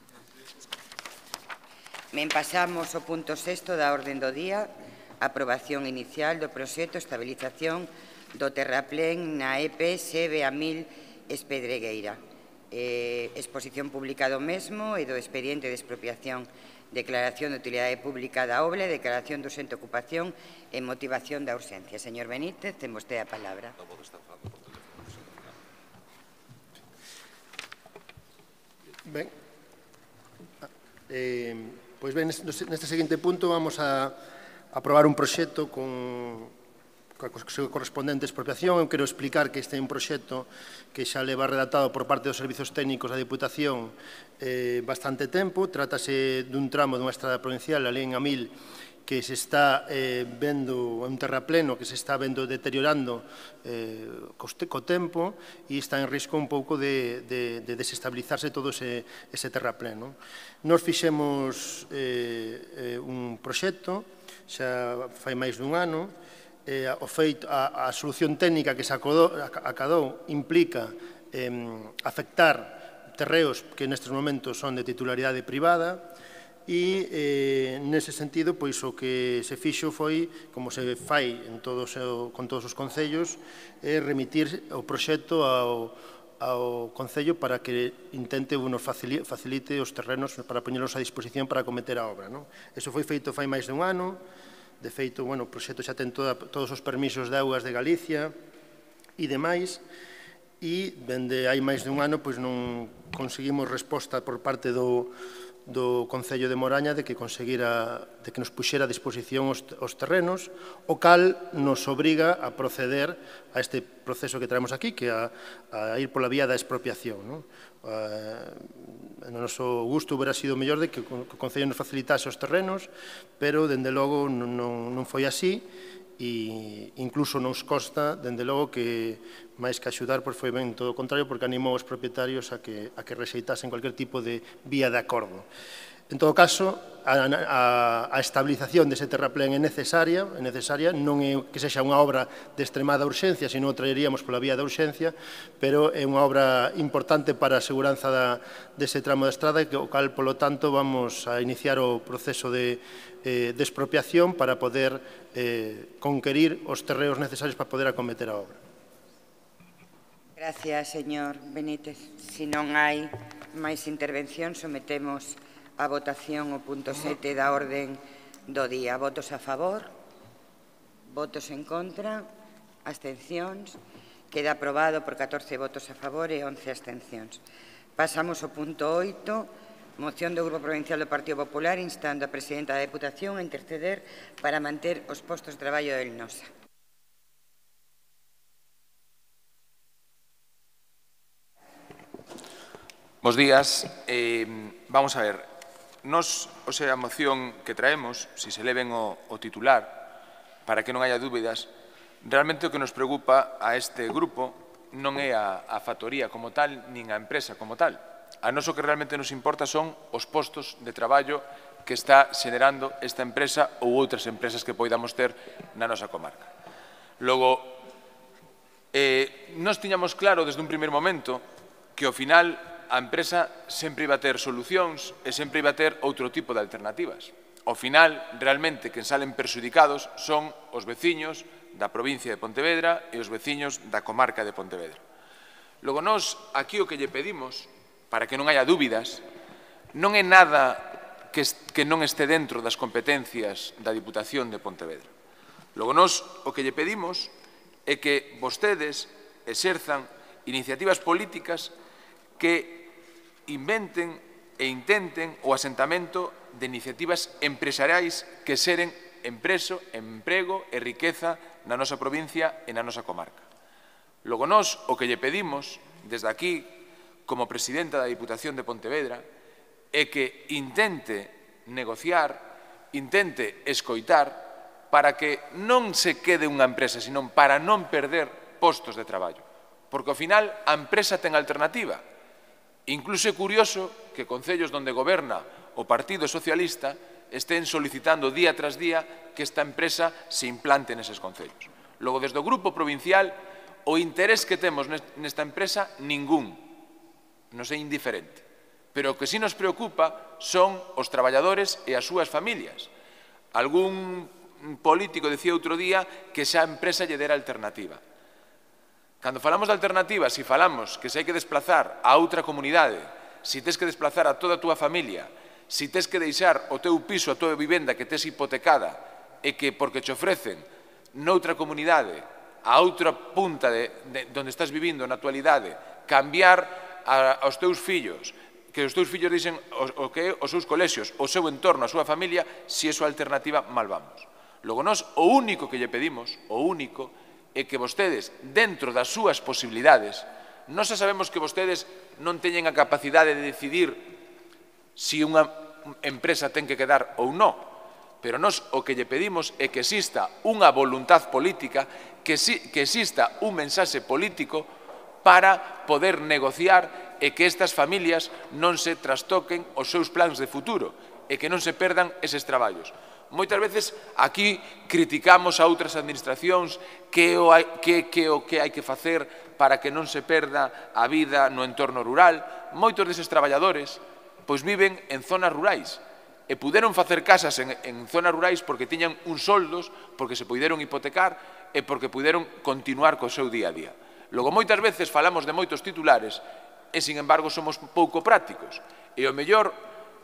[SPEAKER 1] Ben, pasamos ao punto sexto da orden do día. Aprobación inicial do proxecto estabilización do terraplén na E P S B A mil Espedregueira. Eh, exposición pública do mesmo e do expediente de expropiación, declaración de utilidade pública da obra, declaración de urxente ocupación e motivación da urxencia. Señor Benítez, ten vostede a palabra.
[SPEAKER 9] Ben, eh, pois ben, neste seguinte punto vamos a aprobar un proxecto con a correspondente expropiación. Eu quero explicar que este é un proxecto que xa leva redactado por parte dos servizos técnicos da Diputación eh, bastante tempo. Trátase dun tramo dunha estrada provincial, a Lén a mil, que se está eh, vendo, un terrapleno que se está vendo deteriorando eh, co tempo e está en risco un pouco de, de, de desestabilizarse todo ese, ese terrapleno. Nos fixemos eh, eh, un proxecto xa fai máis dun ano. Eh, o feito, a, a solución técnica que se acadou, acadou implica eh, afectar terreos que nestes momentos son de titularidade privada e, eh, nese sentido, pois o que se fixo foi, como se fai en todos, con todos os concellos, é remitir o proxecto ao, ao Concello para que intente uno facilite os terrenos para poñelos a disposición para acometer a obra. Non? Eso foi feito fai máis dun ano. De feito, bueno, o proxecto xa ten toda, todos os permisos de augas de Galicia e demais, e dende hai máis dun ano pois non conseguimos resposta por parte do, do Concello de Moraña de que conseguira, de que nos puxera a disposición os, os terrenos, o cal nos obriga a proceder a este proceso que traemos aquí, que é a, a ir pola vía da expropiación. Non? Uh, no noso gusto hubiera sido mellor de que o Concello nos facilitase os terrenos, pero, dende logo, non, non foi así, e incluso nos consta, dende logo, que máis que axudar, pois foi ben todo o contrario, porque animou os propietarios a que, a que rexeitasen cualquier tipo de vía de acordo. En todo caso, a, a, a estabilización dese terraplén é necesaria, é necesaria, non é que sexa unha obra de extremada urxencia, senón traeríamos pola vía da urxencia, pero é unha obra importante para a seguranza da, dese tramo da estrada, que o cal, polo tanto, vamos a iniciar o proceso de, eh, de expropiación para poder eh, conquerir os terreos necesarios para poder acometer a obra.
[SPEAKER 1] Gracias, señor Benítez. Se non hai máis intervención, sometemos a votación o punto sete da orden do día. Votos a favor, votos en contra, abstencións. Queda aprobado por catorce votos a favor e once abstencións. Pasamos ao punto oito, moción do Grupo Provincial do Partido Popular instando a Presidenta da Deputación a interceder para manter os postos de traballo del Nosa.
[SPEAKER 5] Bos días. Eh, vamos a ver. Nos, o sea, a moción que traemos, se se leven o, o titular, para que non haya dúbidas, realmente o que nos preocupa a este grupo non é a, a factoría como tal, nin a empresa como tal. A nós o que realmente nos importa son os postos de traballo que está xenerando esta empresa ou outras empresas que poidamos ter na nosa comarca. Logo, eh, nos tiñamos claro desde un primer momento que ao final a empresa sempre iba a ter solucións e sempre iba a ter outro tipo de alternativas. Ao final, realmente, quen salen perxudicados son os veciños da provincia de Pontevedra e os veciños da comarca de Pontevedra. Logo, nós, aquí o que lle pedimos, para que non haya dúbidas, non é nada que, que non este dentro das competencias da Diputación de Pontevedra. Logo, nós o que lle pedimos é que vostedes exerzan iniciativas políticas que inventen e intenten o asentamento de iniciativas empresariais que xeren empreso, emprego e riqueza na nosa provincia e na nosa comarca. Logo, nós o que lle pedimos desde aquí, como presidenta da Diputación de Pontevedra, é que intente negociar, intente escoitar para que non se quede unha empresa, sino para non perder postos de traballo. Porque ao final a empresa ten alternativa. Incluso é curioso que concellos onde goberna o Partido Socialista estén solicitando día tras día que esta empresa se implante neses concellos. Logo, desde o Grupo Provincial, o interés que temos nesta empresa, ningún. Nos é indiferente. Pero o que sí nos preocupa son os traballadores e as súas familias. Algún político decía outro día que xa a empresa lle dera alternativa. Cando falamos de alternativas, se falamos que se hai que desplazar a outra comunidade, se tes que desplazar a toda a túa familia, se tes que deixar o teu piso, a tua vivenda que tes hipotecada e que porque te ofrecen noutra comunidade, a outra punta de, de, onde estás vivindo na actualidade, cambiar a, aos teus fillos, que os teus fillos dixen o, o que os seus colexios, o seu entorno, a súa familia, se é a súa alternativa, mal vamos. Logo, nós, o único que lle pedimos, o único, é que vostedes, dentro das súas posibilidades, nós xa sabemos que vostedes non teñen a capacidade de decidir se unha empresa ten que quedar ou non, pero nós o que lle pedimos é que exista unha voluntad política, que, si, que exista un mensaxe político para poder negociar e que estas familias non se trastoquen os seus plans de futuro e que non se perdan eses traballos. Moitas veces aquí criticamos a outras administracións que o hai que, que, o que hai que facer para que non se perda a vida no entorno rural. Moitos deses traballadores pois viven en zonas rurais e puderon facer casas en, en zonas rurais porque tiñan uns soldos, porque se puderon hipotecar e porque puderon continuar co seu día a día. Logo, moitas veces falamos de moitos titulares e, sin embargo, somos pouco prácticos. E o mellor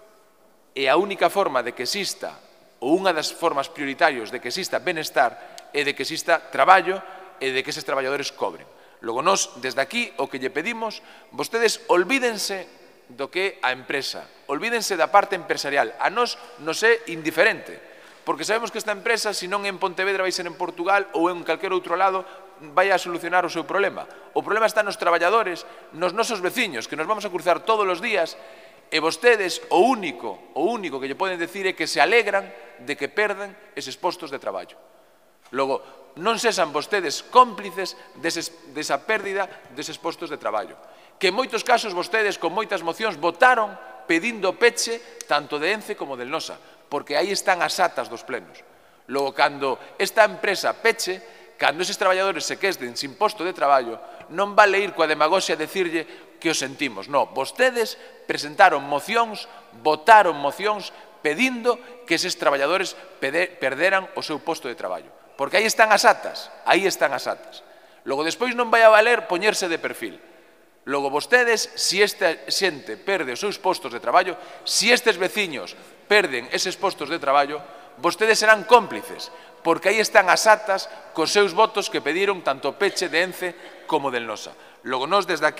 [SPEAKER 5] é a única forma de que exista ou unha das formas prioritarias de que exista benestar e de que exista traballo e de que eses traballadores cobren. Logo, nós, desde aquí, o que lle pedimos, vostedes olvídense do que é a empresa, olvídense da parte empresarial. A nós nos é indiferente, porque sabemos que esta empresa, se non en Pontevedra, vai ser en Portugal ou en calquer outro lado, vai a solucionar o seu problema. O problema está nos traballadores, nos nosos veciños, que nos vamos a cruzar todos os días. E vostedes, o único, o único que lle poden decir é que se alegran de que perden eses postos de traballo. Logo, non sexan vostedes cómplices deses, desa pérdida deses postos de traballo. Que en moitos casos vostedes, con moitas mocións, votaron pedindo peche tanto de Ence como del Nosa, porque aí están as atas dos plenos. Logo, cando esta empresa peche, cando eses traballadores se queden sin posto de traballo, non vale ir coa demagoxia a decirlle que o sentimos. Non, vostedes presentaron mocións, votaron mocións pedindo que eses traballadores perderan o seu posto de traballo. Porque aí están as atas, aí están as atas. Logo, despois non vai a valer poñerse de perfil. Logo, vostedes, se esta xente perde os seus postos de traballo, se estes veciños perden eses postos de traballo, vostedes serán cómplices, porque aí están as atas cos seus votos que pediron tanto peche de Ence como del Nosa. Logo, nós desde aquí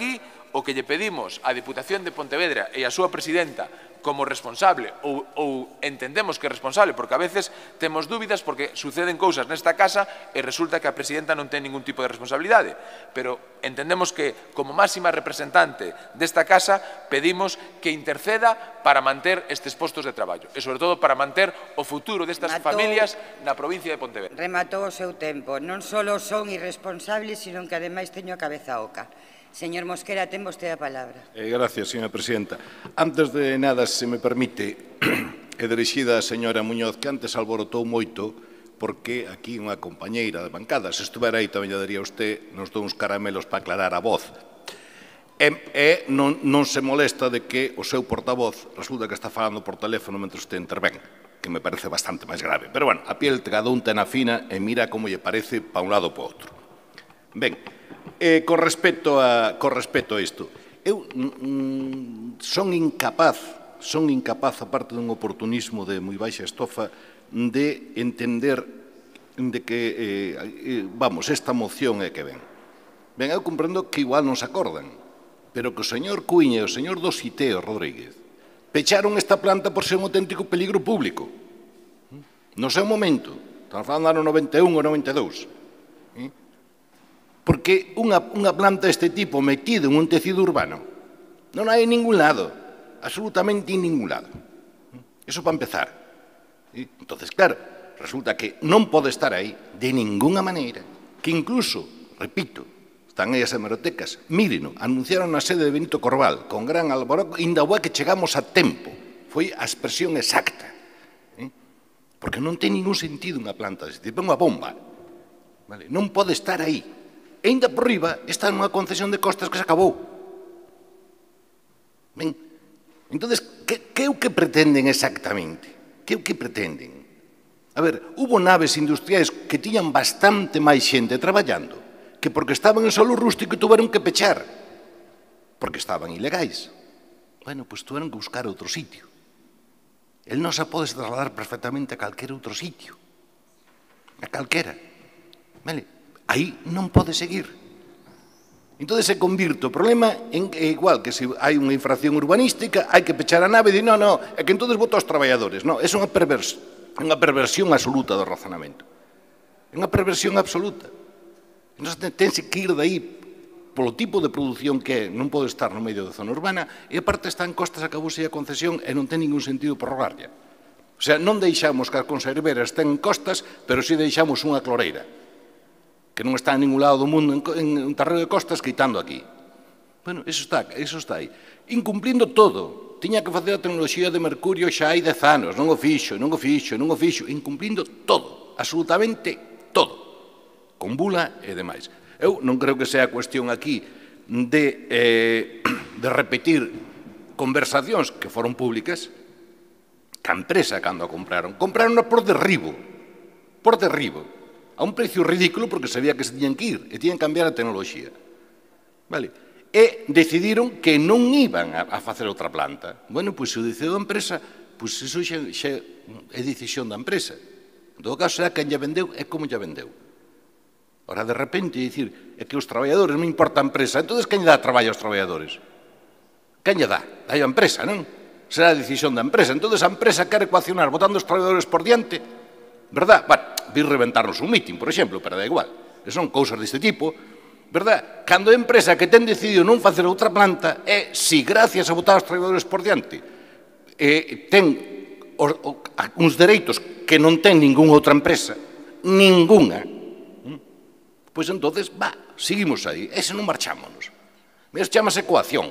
[SPEAKER 5] o que lle pedimos á Diputación de Pontevedra e á súa presidenta como responsable, ou, ou entendemos que é responsable, porque a veces temos dúbidas porque suceden cousas nesta casa e resulta que a presidenta non ten ningún tipo de responsabilidade. Pero entendemos que, como máxima representante desta casa, pedimos que interceda para manter estes postos de traballo e, sobre todo, para manter o futuro destas
[SPEAKER 1] Rematou,
[SPEAKER 5] familias na provincia de Pontevedra.
[SPEAKER 1] Rematou o seu tempo. Non só son irresponsables, sino que ademais teño a cabeza oca. Señor Mosquera, ten vostede a palabra.
[SPEAKER 6] Eh, gracias, señora presidenta. Antes de nada, se me permite, é dirixida a señora Muñoz, que antes alborotou moito, porque aquí unha compañeira de bancada, se estuvera aí tamén lle daría usted, nos dou uns caramelos para aclarar a voz. E, e non, non se molesta de que o seu portavoz resulta que está falando por teléfono mentre usted intervén, que me parece bastante máis grave. Pero, bueno, a piel cada un ten a fina e mira como lle parece pa un lado ou pa outro. Ben, Eh, con respecto a con respecto a isto, eu mm, son incapaz, son incapaz, aparte dun oportunismo de moi baixa estofa, de entender de que, eh, eh, vamos, esta moción é que ven. Ben, eu comprendo que igual non se acordan, pero que o señor Cuíña e o señor Dositeo Rodríguez pecharon esta planta por ser un auténtico peligro público. No seu momento, estamos falando do ano noventa e un ou noventa e dous. Porque unha, unha planta deste tipo metida en un tecido urbano non hai en ningún lado, absolutamente en ningún lado. Eso para empezar. Entonces, claro, resulta que non pode estar aí de ninguna maneira, que incluso, repito, están aí as hemerotecas, míreno, anunciaron na sede de Benito Corval, con gran alboroto, inda é que chegamos a tempo, foi a expresión exacta, porque non ten ningún sentido unha planta deste tipo, é unha bomba, non pode estar aí. E ainda por riba está nunha concesión de costas que se acabou. Ben, entón, que, que é o que pretenden exactamente? Que é o que pretenden? A ver, hubo naves industriais que tiñan bastante máis xente traballando, que porque estaban en solo rústico tuveron que pechar, porque estaban ilegais. Bueno, pois tuveron que buscar outro sitio. El non se pode trasladar perfectamente a calquera outro sitio. A calquera. Vale? Aí non pode seguir. Entón se convirte o problema en igual que se hai unha infracción urbanística, hai que pechar a nave e di, non, non, é que entón voto aos traballadores. Non, é unha perversión absoluta do razonamento. É unha perversión absoluta. Entón tense que ir daí polo tipo de produción que é, non pode estar no medio da zona urbana, e aparte está en costas, acabouse a concesión e non ten ningún sentido prorrogarlla. O sea, non deixamos que as conserveras ten costas, pero si deixamos unha cloreira, que non está en ningún lado do mundo en un terreno de costas, quitando aquí. Bueno, eso está, eso está aí. Incumplindo todo. Tiña que facer a tecnoloxía de mercurio xa hai dez anos, non o fixo, non o fixo, non o fixo. Incumplindo todo, absolutamente todo. Con bula e demais. Eu non creo que sea cuestión aquí de, eh, de repetir conversacións que foron públicas, que a empresa cando a compraron, compraron por derribo, por derribo. A un precio ridículo porque sabía que se tiñan que ir e tiñan que cambiar a tecnoloxía. Vale? E decidiron que non iban a facer outra planta. Bueno, pois se o decidiu a empresa, pois iso xa é decisión da empresa. En todo caso, será quen lle vendeu e como lle vendeu. Ora, de repente, dicir, é que os traballadores non importa a empresa, entón, quen lle dá traballo aos traballadores? Quen lle dá? Dá a empresa, non? Será a decisión da empresa. Entón, a empresa quere ecuacionar botando os traballadores por diante, verdad? Bueno, vir reventarnos un mitin, por exemplo, pero da igual. Son cousas deste tipo, verdad? Cando a empresa que ten decidido non facer outra planta é, si, gracias a botar os traballadores por diante, eh, ten os, o, uns dereitos que non ten ninguna outra empresa, ninguna, pois entonces, va, seguimos aí, e se non marchámonos. Eso chamase coacción.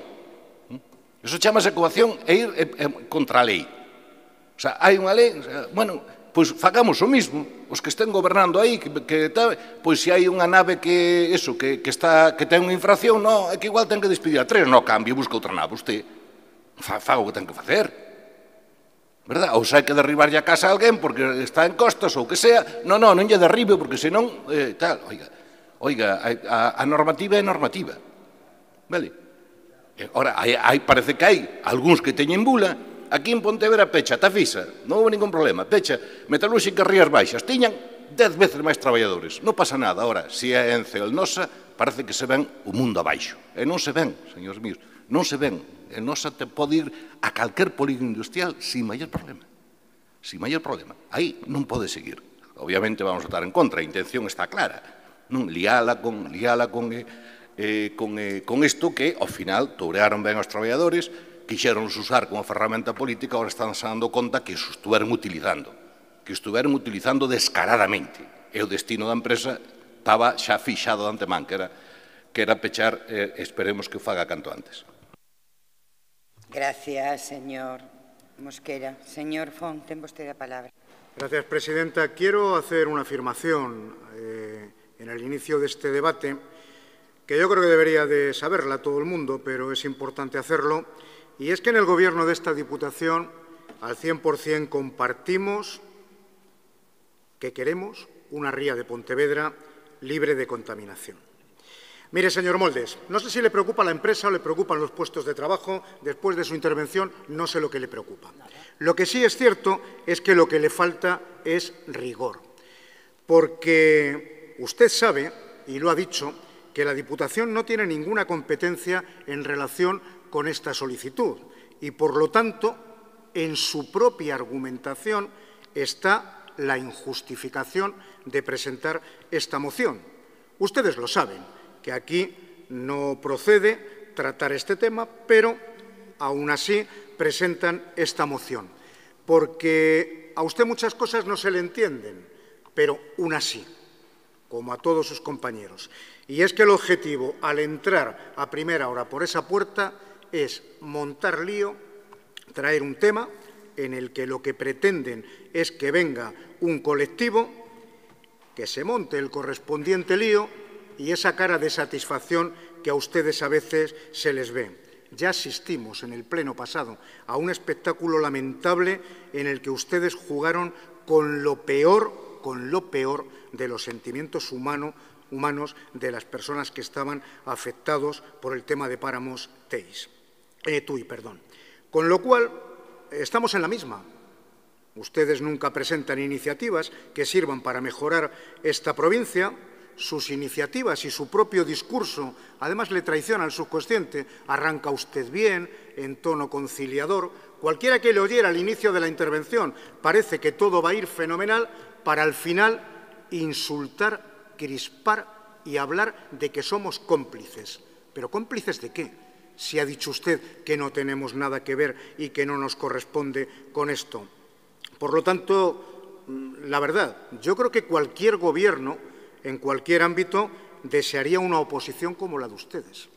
[SPEAKER 6] Eso chamase coacción e ir eh, eh, contra a lei. O sea, hai unha lei, o sea, bueno, pois fagamos o mismo, os que estén gobernando aí, que, que pois se hai unha nave que, eso, que, que, está, que ten unha infracción, no, é que igual ten que despedir a tres, no, cambio, busca outra nave, usted, fa, faga o que ten que facer, verdad? Ou se hai que derribarlle a casa a alguén porque está en costas ou que sea, no, no, non lle derribe porque senón, eh, tal, oiga, oiga, a, a normativa é normativa, vale? Ora, hai, hai, parece que hai algúns que teñen bula. Aquí en Pontevedra pecha, Tafisa, non houve ningún problema, pecha, Metalúrxica Rías Baixas, tiñan dez veces máis traballadores, non pasa nada. Ahora, se é Ence ou Elnosa, parece que se ven o mundo abaixo. E non se ven, señores míos, non se ven. E non se te pode ir a calquer polígono industrial sin maior problema. Sin maior problema. Aí non pode seguir. Obviamente vamos a estar en contra, a intención está clara. Non liala con, liala con, eh, con, eh, con isto que, ao final, tourearon ben aos traballadores, quixeron usar como ferramenta política, agora están se dando conta que iso estuveron utilizando, que estuveron utilizando descaradamente. E o destino da empresa estaba xa fixado de antemán, que era, que era pechar, eh, esperemos que o faga canto antes.
[SPEAKER 1] Gracias, señor Mosquera. Señor Font, ten vostede a palabra.
[SPEAKER 7] Gracias, presidenta. Quiero hacer una afirmación eh, en el inicio de este debate que yo creo que debería de saberla todo el mundo, pero es importante hacerlo, y es que en el Gobierno de esta Diputación al cien por cien compartimos que queremos una ría de Pontevedra libre de contaminación. Mire, señor Moldes, no sé si le preocupa la empresa o le preocupan los puestos de trabajo. Después de su intervención, no sé lo que le preocupa. Lo que sí es cierto es que lo que le falta es rigor, porque usted sabe, y lo ha dicho, que la Diputación no tiene ninguna competencia en relación con esta solicitud y, por lo tanto, en su propia argumentación está la injustificación de presentar esta moción. Ustedes lo saben, que aquí no procede tratar este tema, pero aún así presentan esta moción, porque a usted muchas cosas no se le entienden, pero una sí, como a todos sus compañeros. Y es que el objetivo, al entrar a primera hora por esa puerta, es montar lío, traer un tema en el que lo que pretenden es que venga un colectivo, que se monte el correspondiente lío y esa cara de satisfacción que a ustedes a veces se les ve. Ya asistimos en el pleno pasado a un espectáculo lamentable en el que ustedes jugaron con lo peor, con lo peor de los sentimientos humano, humanos de las personas que estaban afectados por el tema de páramos Teis, eh, Tui. Perdón. Con lo cual, estamos en la misma. Ustedes nunca presentan iniciativas que sirvan para mejorar esta provincia. Sus iniciativas y su propio discurso, además, le traiciona al subconsciente. Arranca usted bien, en tono conciliador. Cualquiera que le oyera al inicio de la intervención parece que todo va a ir fenomenal, para al final insultar, crispar y hablar de que somos cómplices. ¿Pero cómplices de qué? Si ha dicho usted que no tenemos nada que ver y que no nos corresponde con esto. Por lo tanto, la verdad, yo creo que cualquier gobierno, en cualquier ámbito, desearía una oposición como la de ustedes.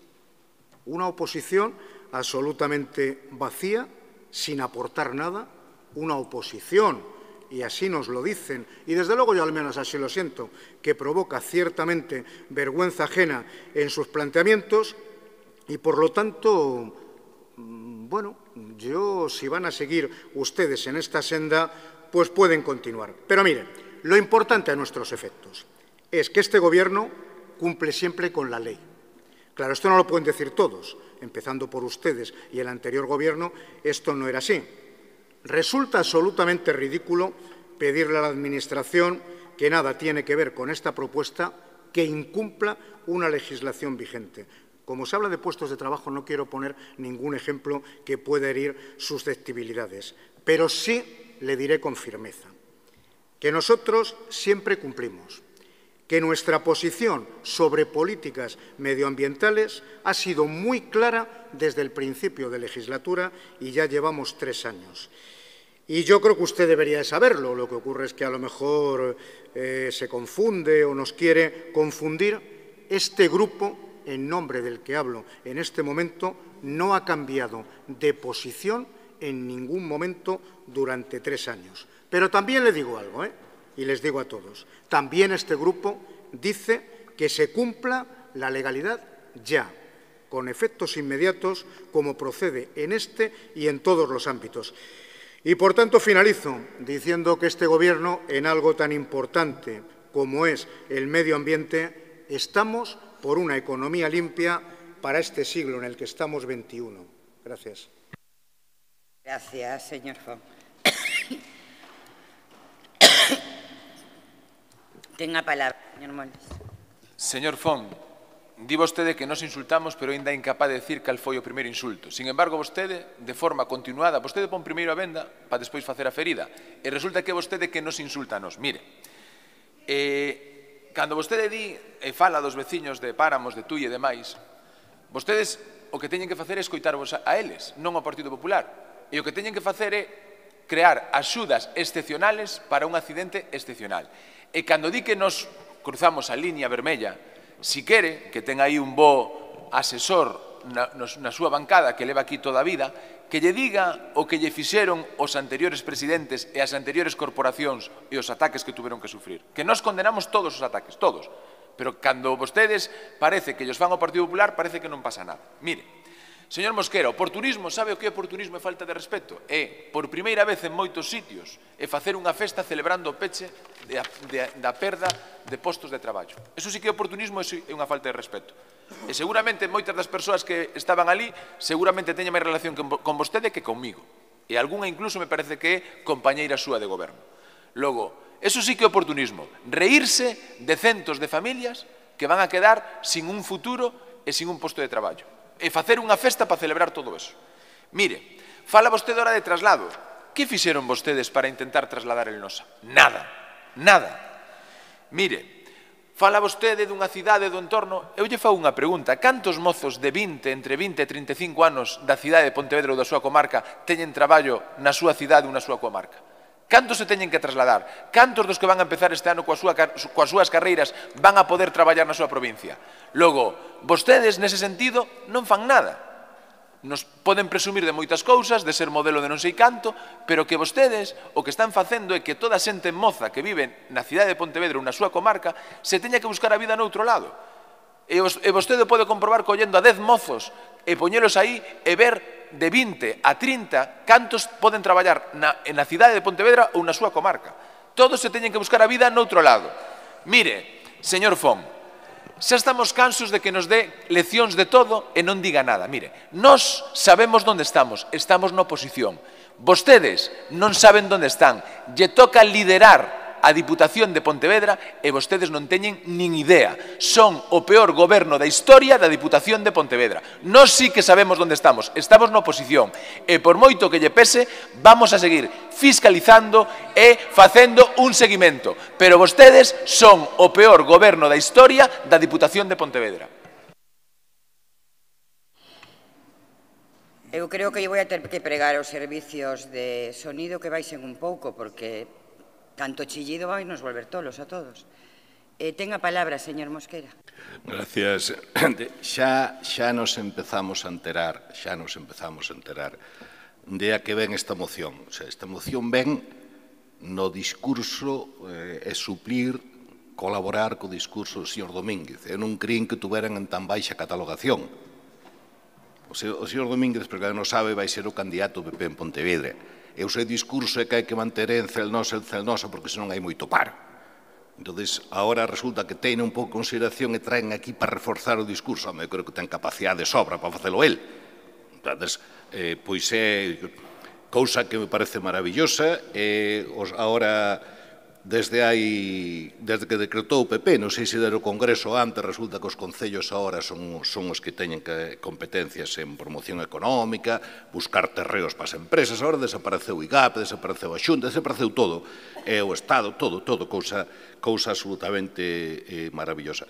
[SPEAKER 7] Una oposición absolutamente vacía, sin aportar nada, una oposición, y así nos lo dicen, y desde luego yo al menos así lo siento, que provoca ciertamente vergüenza ajena en sus planteamientos, y por lo tanto, bueno, yo, si van a seguir ustedes en esta senda, pues pueden continuar. Pero miren, lo importante a nuestros efectos es que este Gobierno cumple siempre con la ley. Claro, esto no lo pueden decir todos, empezando por ustedes y el anterior Gobierno, esto no era así. Resulta absolutamente ridículo pedirle a la Administración, que nada tiene que ver con esta propuesta, que incumpla una legislación vigente. Como se habla de puestos de trabajo, no quiero poner ningún ejemplo que pueda herir susceptibilidades, pero sí le diré con firmeza que nosotros siempre cumplimos, que nuestra posición sobre políticas medioambientales ha sido muy clara desde el principio de legislatura y ya llevamos tres años. Y yo creo que usted debería de saberlo. Lo que ocurre es que a lo mejor eh, se confunde o nos quiere confundir. Este grupo, en nombre del que hablo en este momento, no ha cambiado de posición en ningún momento durante tres años. Pero también le digo algo, ¿eh? Y les digo a todos, también este grupo dice que se cumpla la legalidad ya, con efectos inmediatos, como procede en este y en todos los ámbitos. Y, por tanto, finalizo diciendo que este Gobierno, en algo tan importante como es el medio ambiente, estamos por una economía limpia para este siglo en el que estamos veintiuno. Gracias.
[SPEAKER 1] Gracias, señor Font. Tenga palabra, señor Moldes.
[SPEAKER 5] Señor Font, di vostede que nos insultamos, pero ainda é incapaz de decir cal foi o primeiro insulto. Sin embargo, vostede, de forma continuada, vostede pon primeiro a venda para despois facer a ferida. E resulta que vostede que nos insulta a nos. Mire, eh, cando vostede di e fala dos veciños de Páramos, de Tui e demais, vostedes o que teñen que facer é escoitarvos a eles, non ao Partido Popular. E o que teñen que facer é crear axudas excepcionales para un accidente excepcional. E cando di que nos cruzamos a línea vermella, si quere, que ten aí un bo asesor na, na súa bancada que leva aquí toda a vida, que lle diga o que lle fixeron os anteriores presidentes e as anteriores corporacións e os ataques que tuveron que sufrir. Que nos condenamos todos os ataques, todos. Pero cando vostedes parece que llos fan ao Partido Popular, parece que non pasa nada. Mire, señor Mosquera, oportunismo, sabe o que é oportunismo e falta de respeto? É, por primeira vez en moitos sitios, é facer unha festa celebrando o peche de, de, da perda de postos de traballo. Eso sí que é oportunismo e é unha falta de respeto. E seguramente moitas das persoas que estaban ali seguramente teñen máis relación con vostede que conmigo. E algunha incluso me parece que é compañeira súa de goberno. Logo, eso sí que é oportunismo. Reírse de centos de familias que van a quedar sin un futuro e sin un posto de traballo. E facer unha festa para celebrar todo eso. Mire, fala vostede ahora de traslado. Que fixeron vostedes para intentar trasladar el Nosa? Nada, nada. Mire, fala vostede dunha cidade do entorno. Eu lle fago unha pregunta. Cantos mozos de vinte, entre vinte e trinta e cinco anos da cidade de Pontevedra ou da súa comarca teñen traballo na súa cidade ou na súa comarca? Cantos se teñen que trasladar? Cantos dos que van a empezar este ano coas súas carreiras van a poder traballar na súa provincia? Logo, vostedes, nese sentido, non fan nada. Nos poden presumir de moitas cousas, de ser modelo de non sei canto, pero que vostedes o que están facendo é que toda a xente moza que vive na cidade de Pontevedra ou na súa comarca se teña que buscar a vida noutro lado. E vostede pode comprobar collendo a dez mozos e poñelos aí e ver de vinte a trinta cantos poden traballar na, na cidade de Pontevedra ou na súa comarca. Todos se teñen que buscar a vida noutro lado. Mire, señor Fon, xa estamos cansos de que nos dé leccións de todo e non diga nada. Mire, nós sabemos onde estamos, estamos na oposición. Vostedes non saben onde están. Lle toca liderar a Diputación de Pontevedra e vostedes non teñen nin idea. Son o peor goberno da historia da Diputación de Pontevedra. Nós sí que sabemos onde estamos. Estamos na oposición. E por moito que lle pese, vamos a seguir fiscalizando e facendo un seguimento. Pero vostedes son o peor goberno da historia da Diputación de Pontevedra.
[SPEAKER 1] Eu creo que lle vou a ter que pregar os servicios de sonido que baixen un pouco, porque tanto chillido vai nos volver tolos a todos. Eh, ten a palabra, señor Mosquera.
[SPEAKER 6] Gracias. Xa, xa nos empezamos a enterar, xa nos empezamos a enterar de a que ven esta moción. O sea, esta moción ven no discurso eh, e suplir, colaborar co discurso do señor Domínguez. Eu non creín que tuveran en tan baixa catalogación. O señor Domínguez, porque non sabe, vai ser o candidato P P en Pontevedra. E o seu discurso é que hai que manter en Celnosa en Celnosa porque senón hai moito paro. Entón, agora resulta que ten un pouco de consideración e traen aquí para reforzar o discurso. Eu creo que ten capacidade de sobra para facelo el. Entón, eh, pois é cousa que me parece maravillosa. E agora, desde hai, desde que decretou o P P, non sei se der o Congreso antes, resulta que os concellos agora son, son os que teñen que, competencias en promoción económica, buscar terreos para as empresas. Agora desapareceu o I G A P, desapareceu a Xunta, desapareceu todo, e o Estado, todo, todo, cousa, cousa absolutamente eh, maravillosa.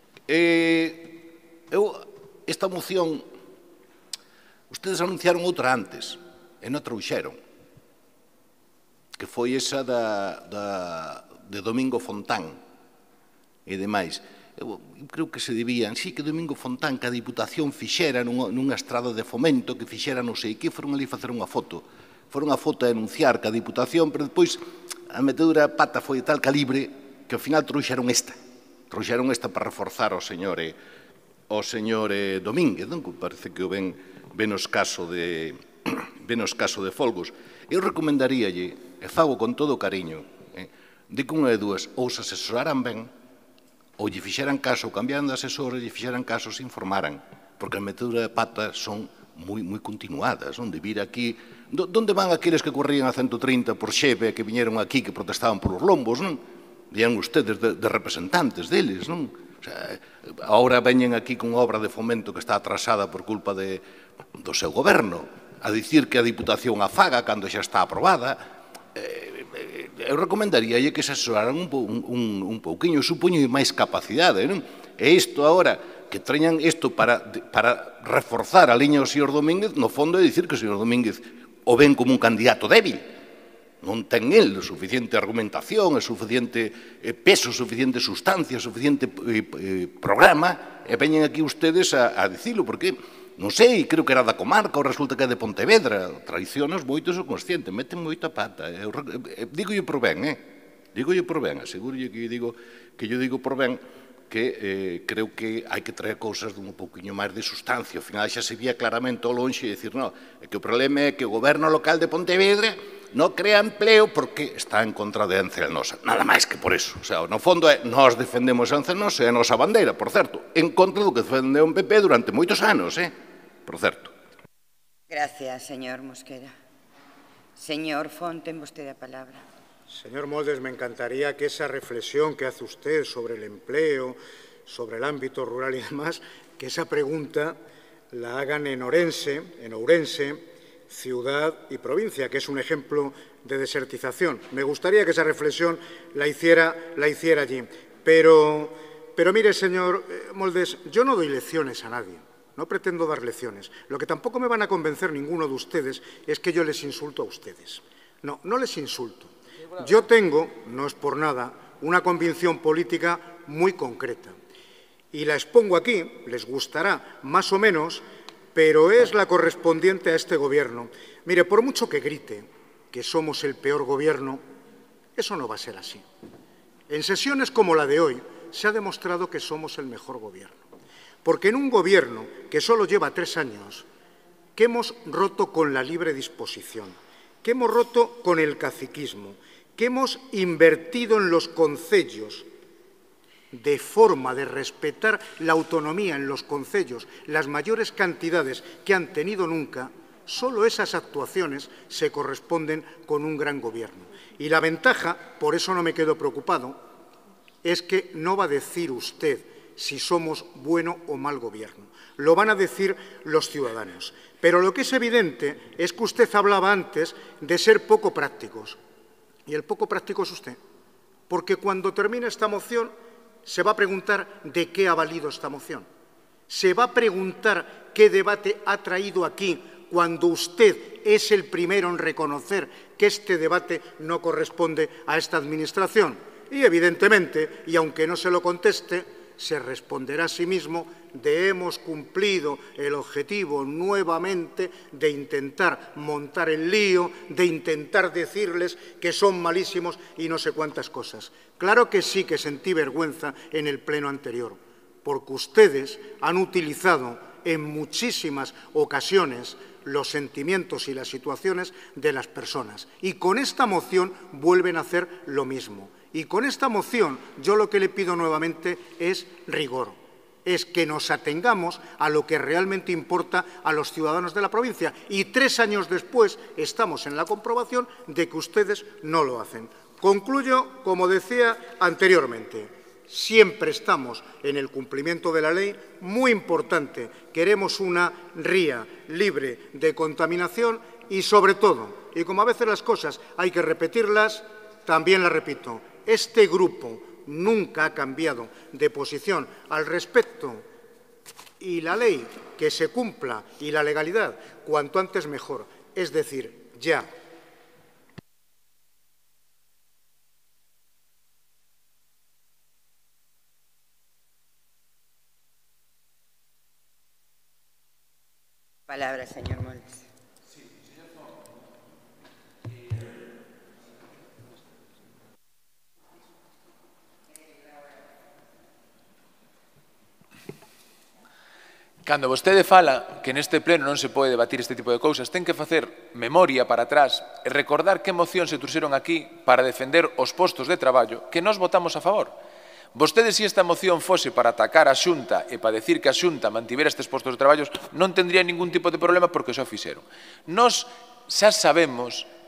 [SPEAKER 6] Eh, eu, esta moción, ustedes anunciaron outra antes, e non trouxeron, que foi esa da, da, de Domingo Fontán e demais. Eu, eu creo que se debían, sí, que Domingo Fontán, que a Diputación fixera nunha, nunha estrada de fomento, que fixera non sei que, foron ali facer unha foto. Foron unha foto a denunciar que a Diputación, pero depois a metedura pata foi de tal calibre que ao final trouxeron esta. Trouxeron esta para reforzar ao señor, eh, ao señor eh, Domínguez, non? Que parece que o ven, ven os caso de, ven os caso de Folgos. Eu recomendaríalle, e fago con todo o cariño, eh, de que unha de dúas ou se asesoraran ben, ou lle fixeran caso, ou cambiaran de asesor, lle fixeran caso, se informaran, porque as meteduras de pata son moi, moi continuadas, non? De vir aquí, donde van aqueles que corrían a ciento trinta por Xeve, que viñeron aquí, que protestaban por os lombos, non? Vían ustedes de, de representantes deles, non? O sea, ahora veñen aquí con obra de fomento que está atrasada por culpa de, do seu goberno, a dicir que a Diputación a faga cando xa está aprobada. Eh, eu recomendaría que se asesoraran un, un, un pouquiño, supoño máis capacidade, non? E isto agora, que trañan isto para, para reforzar a liña do señor Domínguez, no fondo é dicir que o señor Domínguez o ven como un candidato débil. Non ten el suficiente argumentación, suficiente peso, suficiente sustancia, suficiente programa, e veñen aquí ustedes a, a dicilo, porque, non sei, creo que era da comarca, ou resulta que é de Pontevedra, traicionas moito, sou consciente, meten moita pata. Eu, digo yo por ben, eh? Digo yo por ben, aseguro yo que yo digo, que yo digo por ben, que eh, creo que hai que traer cousas dun pouquinho máis de sustancia. Ao final xa se vía claramente ao lonxe e dicir, no, é que o problema é que o goberno local de Pontevedra non crea empleo porque está en contra de Ence Elnosa. Nada máis que por eso. O sea, no fondo é, nós defendemos a Ence Elnosa e a nosa bandeira, por certo, en contra do que defendeu o P P durante moitos anos, eh? Por certo.
[SPEAKER 1] Gracias, señor Mosquera. Señor Font, ten vostede a palabra.
[SPEAKER 7] Señor Moldes, me encantaría que esa reflexión que hace usted sobre el empleo, sobre el ámbito rural y demás, que esa pregunta la hagan en Orense, en Ourense, ciudad y provincia, que es un ejemplo de desertización. Me gustaría que esa reflexión la hiciera, la hiciera allí. Pero, pero mire, señor Moldes, yo no doy lecciones a nadie, no pretendo dar lecciones. Lo que tampoco me van a convencer ninguno de ustedes es que yo les insulto a ustedes. No, no les insulto. Yo tengo, no es por nada, una convicción política muy concreta. Y la expongo aquí, les gustará más o menos, pero es la correspondiente a este Gobierno. Mire, por mucho que grite que somos el peor Gobierno, eso no va a ser así. En sesiones como la de hoy se ha demostrado que somos el mejor Gobierno. Porque en un Gobierno que solo lleva tres años, que hemos roto con la libre disposición, que hemos roto con el caciquismo, que hemos invertido en los concellos de forma de respetar la autonomía en los concellos, las mayores cantidades que han tenido nunca, solo esas actuaciones se corresponden con un gran gobierno. Y la ventaja, por eso no me quedo preocupado, es que no va a decir usted si somos bueno o mal gobierno. Lo van a decir los ciudadanos. Pero lo que es evidente es que usted hablaba antes de ser poco prácticos. Y el poco práctico es usted. Porque cuando termine esta moción se va a preguntar de qué ha valido esta moción. Se va a preguntar qué debate ha traído aquí cuando usted es el primero en reconocer que este debate no corresponde a esta Administración. Y, evidentemente, y aunque no se lo conteste, se responderá a sí mismo de hemos cumplido el objetivo nuevamente de intentar montar el lío, de intentar decirles que son malísimos y no sé cuántas cosas. Claro que sí que sentí vergüenza en el pleno anterior, porque ustedes han utilizado en muchísimas ocasiones los sentimientos y las situaciones de las personas. Y con esta moción vuelven a hacer lo mismo. Y con esta moción yo lo que le pido nuevamente es rigor, es que nos atengamos a lo que realmente importa a los ciudadanos de la provincia. Y tres años después estamos en la comprobación de que ustedes no lo hacen. Concluyo, como decía anteriormente, siempre estamos en el cumplimiento de la ley, muy importante, queremos una ría libre de contaminación y sobre todo, y como a veces las cosas hay que repetirlas, también las repito, este grupo nunca ha cambiado de posición al respecto y la ley que se cumpla y la legalidad cuanto antes mejor, es decir, ya.
[SPEAKER 1] Palabra, señor Moldes.
[SPEAKER 5] Cando vostede fala que neste pleno non se pode debatir este tipo de cousas, ten que facer memoria para atrás e recordar que moción se truxeron aquí para defender os postos de traballo que nós votamos a favor. Vostedes, se esta moción fose para atacar a Xunta e para decir que a Xunta mantivera estes postos de traballo, non tendría ningún tipo de problema porque xa o fixeron. Nós xa sabemos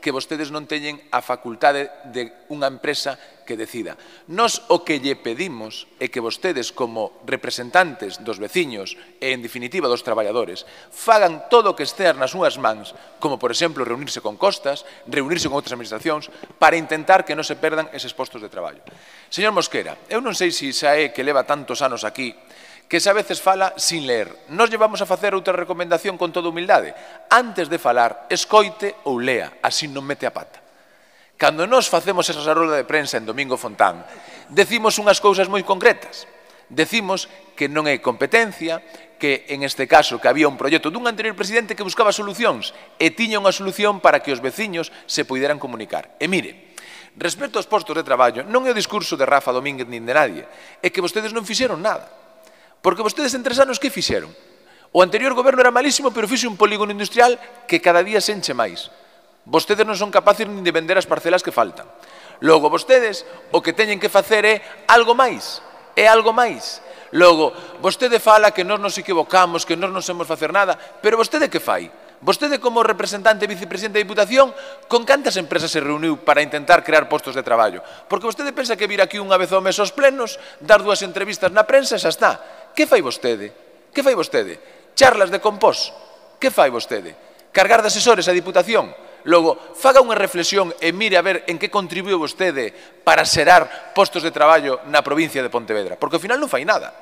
[SPEAKER 5] que vostedes non teñen a facultade de unha empresa que decida. Nos o que lle pedimos é que vostedes, como representantes dos veciños e, en definitiva, dos traballadores, fagan todo o que estea nas súas mans, como, por exemplo, reunirse con Costas, reunirse con outras administracións, para intentar que non se perdan eses postos de traballo. Señor Mosquera, eu non sei se xa é que leva tantos anos aquí, que xa veces fala sin leer. Nos llevamos a facer outra recomendación con toda humildade. Antes de falar, escoite ou lea, así non mete a pata. Cando nos facemos esa roda de prensa en Domingo Fontán, decimos unhas cousas moi concretas. Decimos que non é competencia, que en este caso que había un proxecto dun anterior presidente que buscaba solucións e tiña unha solución para que os veciños se puideran comunicar. E mire, respecto aos postos de traballo, non é o discurso de Rafa Domínguez nin de nadie, é que vostedes non fixeron nada. Porque vostedes en tres anos que fixeron? O anterior goberno era malísimo, pero fixe un polígono industrial que cada día se enche máis. Vostedes non son capaces nin de vender as parcelas que faltan. Logo, vostedes o que teñen que facer é algo máis. É algo máis. Logo, vostede fala que nós nos equivocamos, que nós non sabemos facer nada, pero vostede que fai? Vostede, como representante e vicepresidente da Diputación, con cantas empresas se reuniu para intentar crear postos de traballo? Porque vostede pensa que vir aquí unha vez ao mes aos plenos, dar dúas entrevistas na prensa e xa está. Que fai vostede? Que fai vostede? Charlas de compós? Que fai vostede? Cargar de asesores a Diputación? Logo, faga unha reflexión e mire a ver en que contribuiu vostede para xerar postos de traballo na provincia de Pontevedra, porque ao final non fai nada.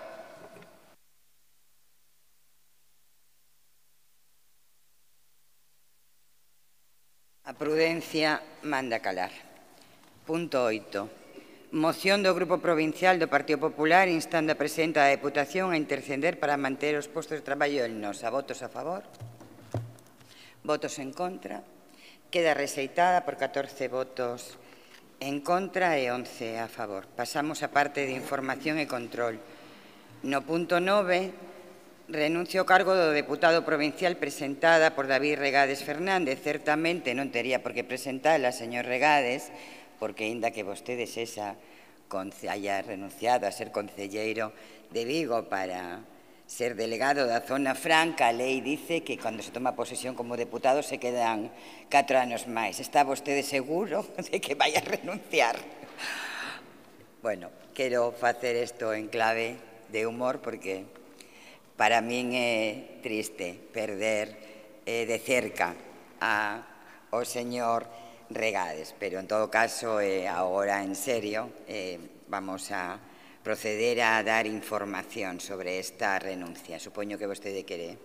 [SPEAKER 1] A prudencia manda calar. Punto oito. Moción do Grupo Provincial do Partido Popular instando a Presidenta da Deputación a interceder para manter os postos de traballo en Nosa. Votos a favor? Votos en contra? Queda rexeitada por catorce votos en contra e once a favor. Pasamos á parte de información e control. No punto nove, renuncia ao cargo do deputado provincial presentada por David Regades Fernández. Certamente non tería por que presentala, señor Regades, porque aínda que vostede sexa, haya renunciado a ser concelleiro de Vigo para ser delegado da Zona Franca, a lei dice que cando se toma posesión como deputado se quedan catro anos máis. Está vostede seguro de que vai a renunciar? Bueno, quero facer isto en clave de humor porque para min é triste perder eh, de cerca a, o señor Regades, pero en todo caso, eh, agora en serio, eh, vamos a proceder a dar información sobre esta renuncia. Supoño que vostede quere.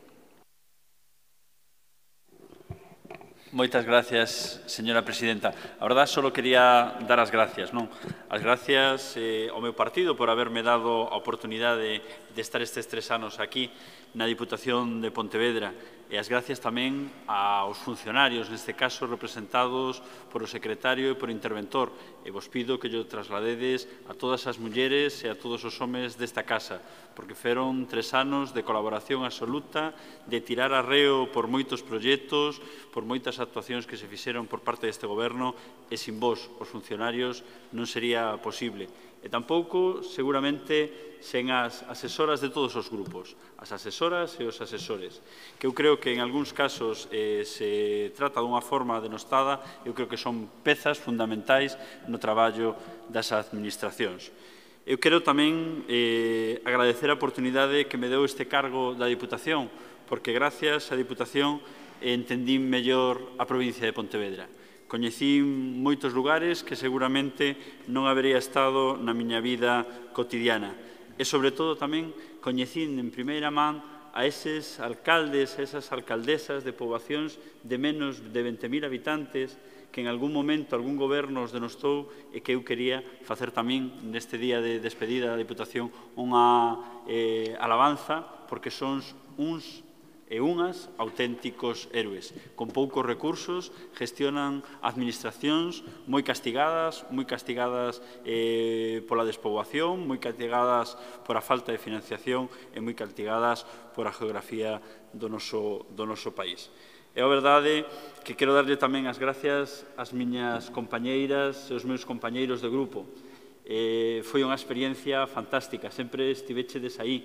[SPEAKER 10] Moitas gracias, señora presidenta. A verdade, só quería dar as gracias, non? As gracias eh, ao meu partido por haberme dado a oportunidade de estar estes tres anos aquí na Diputación de Pontevedra e as gracias tamén aos funcionarios, neste caso representados por o secretario e por o interventor. E vos pido que yo trasladedes a todas as mulleres e a todos os homes desta casa, porque foron tres anos de colaboración absoluta, de tirar arreo por moitos proxectos, por moitas actuacións que se fixeron por parte deste goberno, e sin vos, os funcionarios, non sería posible. E tampouco, seguramente, sen as asesoras de todos os grupos, as asesoras e os asesores, que eu creo que en algúns casos eh, se trata dunha forma denostada, eu creo que son pezas fundamentais no traballo das administracións. Eu quero tamén eh, agradecer a oportunidade que me deu este cargo da Diputación, porque gracias á Diputación entendín mellor a provincia de Pontevedra. Coñecín moitos lugares que seguramente non habería estado na miña vida cotidiana. E, sobre todo, tamén coñecín en primeira man a eses alcaldes, a esas alcaldesas de poboacións de menos de vinte mil habitantes que en algún momento algún goberno os denostou e que eu quería facer tamén neste día de despedida da Diputación unha eh, alabanza porque son uns e unhas auténticos héroes. Con poucos recursos gestionan administracións moi castigadas, moi castigadas eh, pola despoboación, moi castigadas por a falta de financiación e moi castigadas por a geografía do noso, do noso país. É a verdade que quero darlle tamén as gracias ás miñas compañeiras e aos meus compañeiros de grupo. Eh, foi unha experiencia fantástica, sempre estivechedes aí,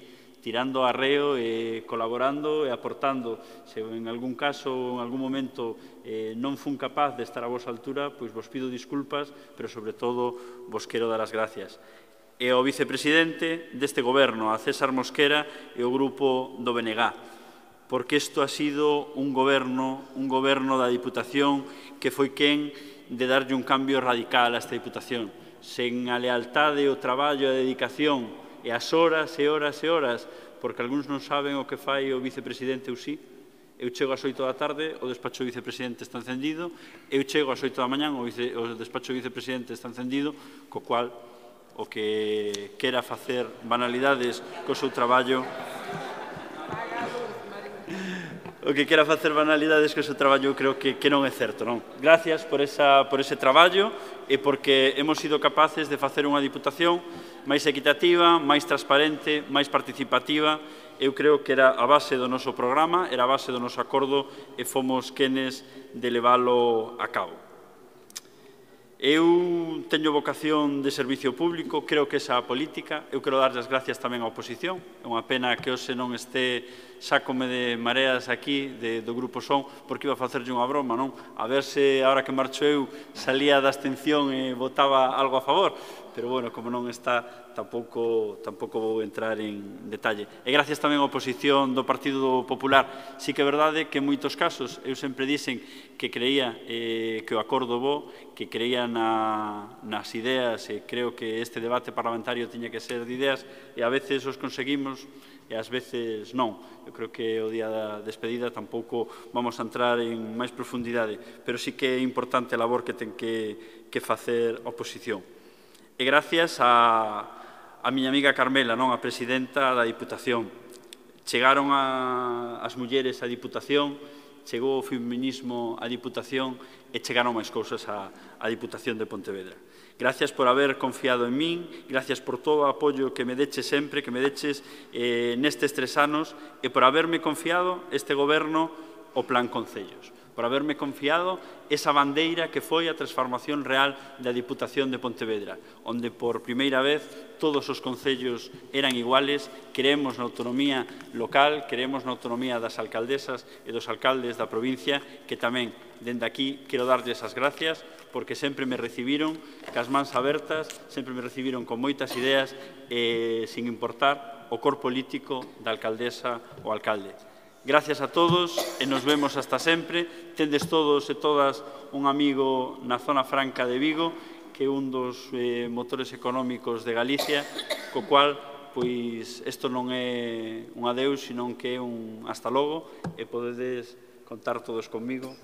[SPEAKER 10] tirando arreo e colaborando e aportando. Se en algún caso, en algún momento, eh, non fun capaz de estar a vosa altura, pois vos pido disculpas, pero sobre todo vos quero dar as gracias. E ao vicepresidente deste goberno, a César Mosquera e o grupo do B N G, porque isto ha sido un goberno, un goberno da Diputación que foi quen de darlle un cambio radical a esta Diputación. Sen a lealtade, o traballo, a dedicación e as horas e horas e horas, porque algúns non saben o que fai o vicepresidente ou sí. Eu chego ás oito da tarde, o despacho do vicepresidente está encendido, eu chego ás oito da mañán, o, vice, o despacho do vicepresidente está encendido, co cual o que quera facer banalidades co seu traballo o que quera facer banalidades co seu traballo eu creo que, que non é certo, non? Gracias por, esa, por ese traballo e porque hemos sido capaces de facer unha Diputación máis equitativa, máis transparente, máis participativa. Eu creo que era a base do noso programa, era a base do noso acordo e fomos quenes de leválo a cabo. Eu teño vocación de servicio público, creo que esa é a política. Eu quero dar as gracias tamén á oposición. É unha pena que hoxe non este Sácome de Mareas aquí, de, do Grupo Son, porque iba a facerlle unha broma, non? A ver se, ahora que marcho eu, salía da abstención e votaba algo a favor. Pero, bueno, como non está, tampouco, tampouco vou entrar en detalle. E gracias tamén á oposición do Partido Popular. Sí que é verdade que en moitos casos eu sempre dixen que creía eh, que o acordo bo, que creía na, nas ideas e creo que este debate parlamentario tiña que ser de ideas e a veces os conseguimos e ás veces non. Eu creo que o día da despedida tampouco vamos a entrar en máis profundidade, pero sí que é importante a labor que ten que, que facer a oposición. E gracias a, a miña amiga Carmela, non, a presidenta da Diputación. Chegaron a, as mulleres á Diputación, chegou o feminismo á Diputación e chegaron máis cousas á, á Diputación de Pontevedra. Gracias por haber confiado en min, gracias por todo o apoio que me deches sempre, que me deches eh, nestes tres anos e por haberme confiado este goberno o Plan Concellos, por haberme confiado esa bandeira que foi a transformación real da Diputación de Pontevedra, onde por primeira vez todos os concellos eran iguales, creemos na autonomía local, creemos na autonomía das alcaldesas e dos alcaldes da provincia, que tamén, dende aquí, quero darlles as gracias, porque sempre me recibiron cas mans abertas, sempre me recibiron con moitas ideas, e sin importar o cor político da alcaldesa ou alcalde. Gracias a todos e nos vemos hasta sempre. Tendes todos e todas un amigo na zona franca de Vigo, que é un dos eh, motores económicos de Galicia, co cual, pois, isto non é un adeus, senón que é un hasta logo, e podedes contar todos conmigo.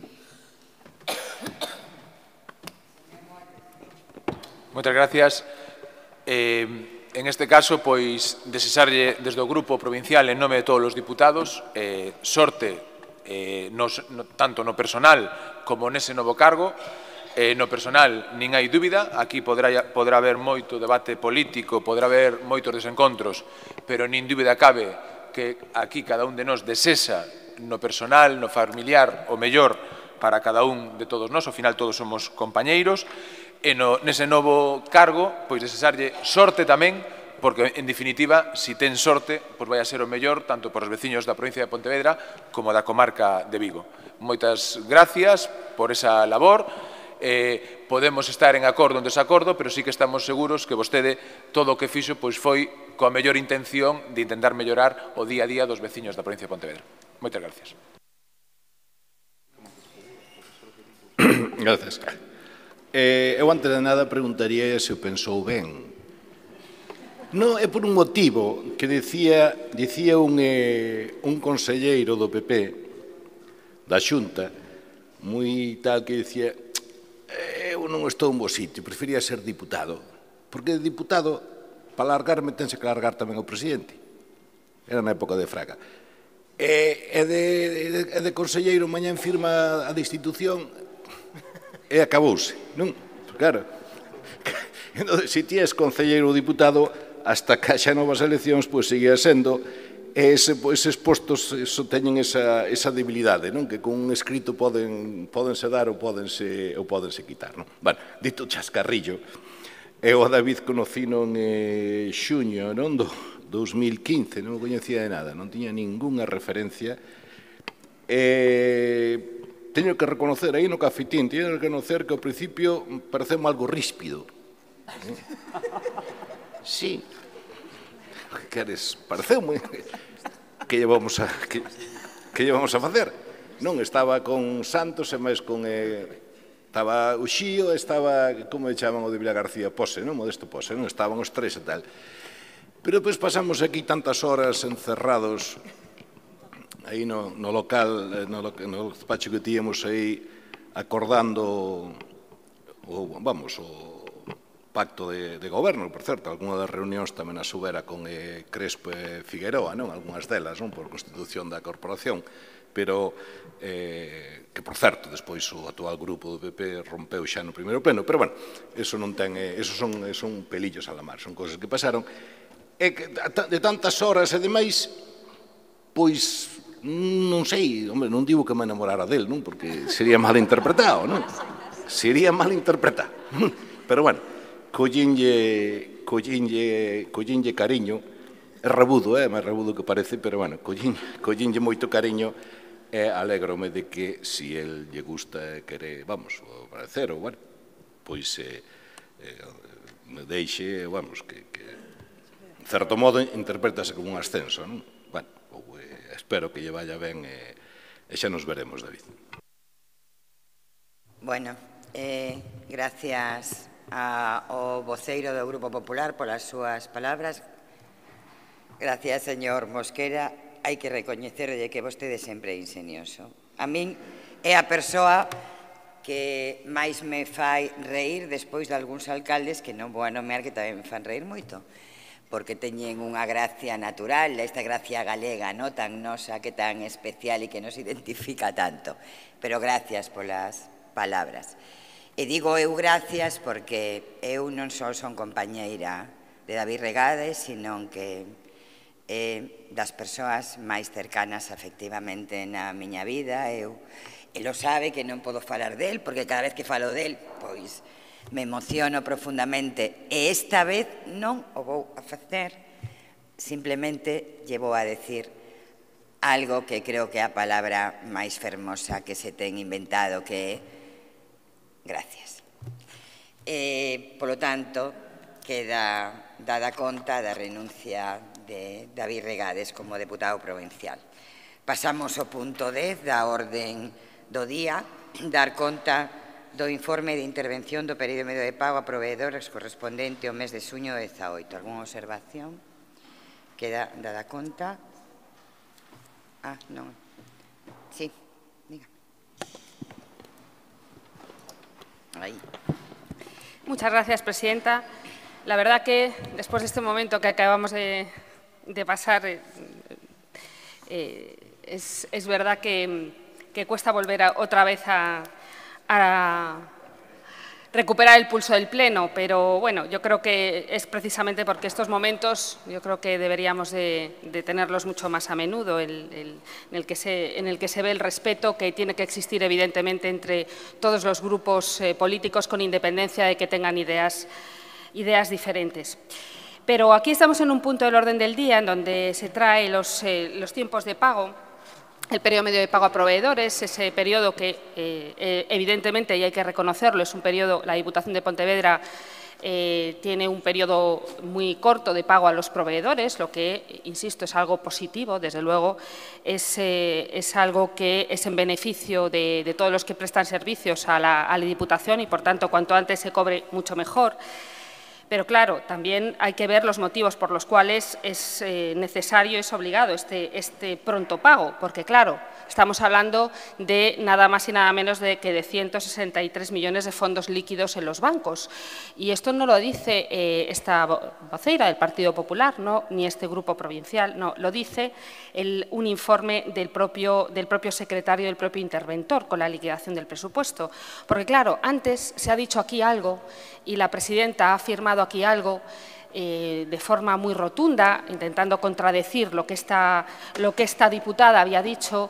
[SPEAKER 5] Moitas gracias. Eh, En este caso, pois, desexarlle desde o Grupo Provincial en nome de todos os diputados eh, sorte eh, nos, no, tanto no personal como nese novo cargo. Eh, no personal, nin hai dúbida, aquí podrá, podrá haber moito debate político, podrá haber moitos desencontros, pero nin dúbida cabe que aquí cada un de nós desexa no personal, no familiar, o mellor para cada un de todos nós, ao final todos somos compañeiros. E no, nese novo cargo, pois desexarlle sorte tamén, porque, en definitiva, si ten sorte, pois vai a ser o mellor tanto por os veciños da provincia de Pontevedra como da comarca de Vigo. Moitas gracias por esa labor. Eh, podemos estar en acordo ou en desacordo, pero sí que estamos seguros que vostede todo o que fixo pois foi coa mellor intención de intentar mellorar o día a día dos veciños da provincia de Pontevedra. Moitas gracias.
[SPEAKER 6] Gracias. Eh, eu, antes de nada, preguntaría se o pensou ben. Non é por un motivo que dicía, dicía un, eh, un conselleiro do P P da Xunta, moi tal, que dicía eu non estou en bo sitio, prefería ser diputado, porque de diputado, para largarme, tense que largar tamén o presidente. Era na época de Fraga. E, e, de, de, e de conselleiro mañá en firma a destitución e acabouse, non? Claro, entón, se ti és concelleiro ou diputado, hasta que xa novas eleccións, pois seguía sendo, e ese, eses postos eso, teñen esa, esa debilidade, non? Que con un escrito poden, podense dar ou podense, ou podense quitar, non? Bueno, dito chascarrillo, eu a David conocino en eh, xuño, non? Do, dos mil quince, non o coñecía de nada, non tiña ningunha referencia. Eh, teño que reconocer, aí no cafetín, teño que reconocer que ao principio pareceu algo ríspido. Eh? Sí. Que queres? Pareceu moi... Que llevamos a... Que, que llevamos a facer? Non, estaba con Santos e máis con... Eh, estaba o Xío, estaba, como chaman o de Vila García, Pose, non? Modesto Pose, non? Estaban os tres e tal. Pero depois pasamos aquí tantas horas encerrados aí no, no local, no, no despacho que tíamos aí acordando o, vamos, o pacto de, de goberno, por certo, algunha das reunións tamén a subera con eh, Crespo e Figueroa, non? Algúnas delas, non? Por constitución da corporación, pero eh, que, por certo, despois o actual grupo do P P rompeu xa no primeiro pleno, pero, bueno, eso non ten, eh, eso son, son pelillos a la mar, son cosas que pasaron, e que de tantas horas e demais, pois, non sei, hombre, non digo que me enamorara del, non? Porque sería mal interpretado, non? Sería mal interpretado. Pero, bueno, collinlle, collinlle, collinlle cariño, é rabudo, é máis rabudo que parece, pero, bueno, collinlle, collinlle moito cariño e alégrome de que, si el lle gusta quere, vamos, o parecer, ou, bueno, pois, eh, eh, me deixe, vamos, que, que, en certo modo, interprétase como un ascenso, non? Bueno, ou, eh, espero que lle vaya ben e, e xa nos veremos, David.
[SPEAKER 1] Bueno, eh, gracias ao voceiro do Grupo Popular polas súas palabras. Gracias, señor Mosquera. Hai que recoñecerlle que vostede sempre é ingenioso. A min é a persoa que máis me fai reír despois de algúns alcaldes que non vou a nomear, que tamén me fan reír moito, porque teñen unha gracia natural, esta gracia galega, no tan nosa, que tan especial e que nos identifica tanto. Pero gracias polas palabras. E digo eu gracias porque eu non só son compañeira de David Regades, sino que é das persoas máis cercanas efectivamente na miña vida. Eu, el lo sabe que non podo falar del, porque cada vez que falo del, pois me emociono profundamente, e esta vez non o vou a facer, simplemente lle vou a decir algo que creo que é a palabra máis fermosa que se ten inventado, que é gracias. E, polo tanto, queda dada conta da renuncia de David Regades como deputado provincial. Pasamos ao punto dez da orden do día, dar conta do informe de intervención do período medio de pago a proveedores correspondente ao mes de xuño de dezaoito. Alguna observación? Queda dada conta? Ah, non. Sí, diga. Aí.
[SPEAKER 8] Muchas gracias, presidenta. La verdad que después de este momento que acabamos de, de pasar, eh, eh, es, es verdad que, que cuesta volver a, otra vez a, a recuperar el pulso del Pleno, pero bueno, yo creo que es precisamente porque estos momentos yo creo que deberíamos de, de tenerlos mucho más a menudo, el, el, en, el que se, en el que se ve el respeto que tiene que existir evidentemente entre todos los grupos eh, políticos, con independencia de que tengan ideas, ideas diferentes. Pero aquí estamos en un punto del orden del día en donde se trae los, eh, los tiempos de pago, el periodo medio de pago a proveedores, ese periodo que eh, evidentemente, y hay que reconocerlo, es un periodo, la Diputación de Pontevedra eh, tiene un periodo muy corto de pago a los proveedores, lo que, insisto, es algo positivo, desde luego, es, eh, es algo que es en beneficio de, de todos los que prestan servicios a la, a la Diputación y, por tanto, cuanto antes se cobre, mucho mejor. Pero, claro, también hay que ver los motivos por los cuales es eh, necesario, es obligado este, este pronto pago, porque, claro, estamos hablando de nada más y nada menos de que de ciento sesenta y tres millones de fondos líquidos en los bancos. Y esto no lo dice eh, esta voceira del Partido Popular, no, ni este grupo provincial, no, lo dice el, un informe del propio, del propio secretario, del propio interventor con la liquidación del presupuesto. Porque, claro, antes se ha dicho aquí algo y la presidenta ha afirmado aquí algo eh, de forma muy rotunda, intentando contradecir lo que, esta, lo que esta diputada había dicho,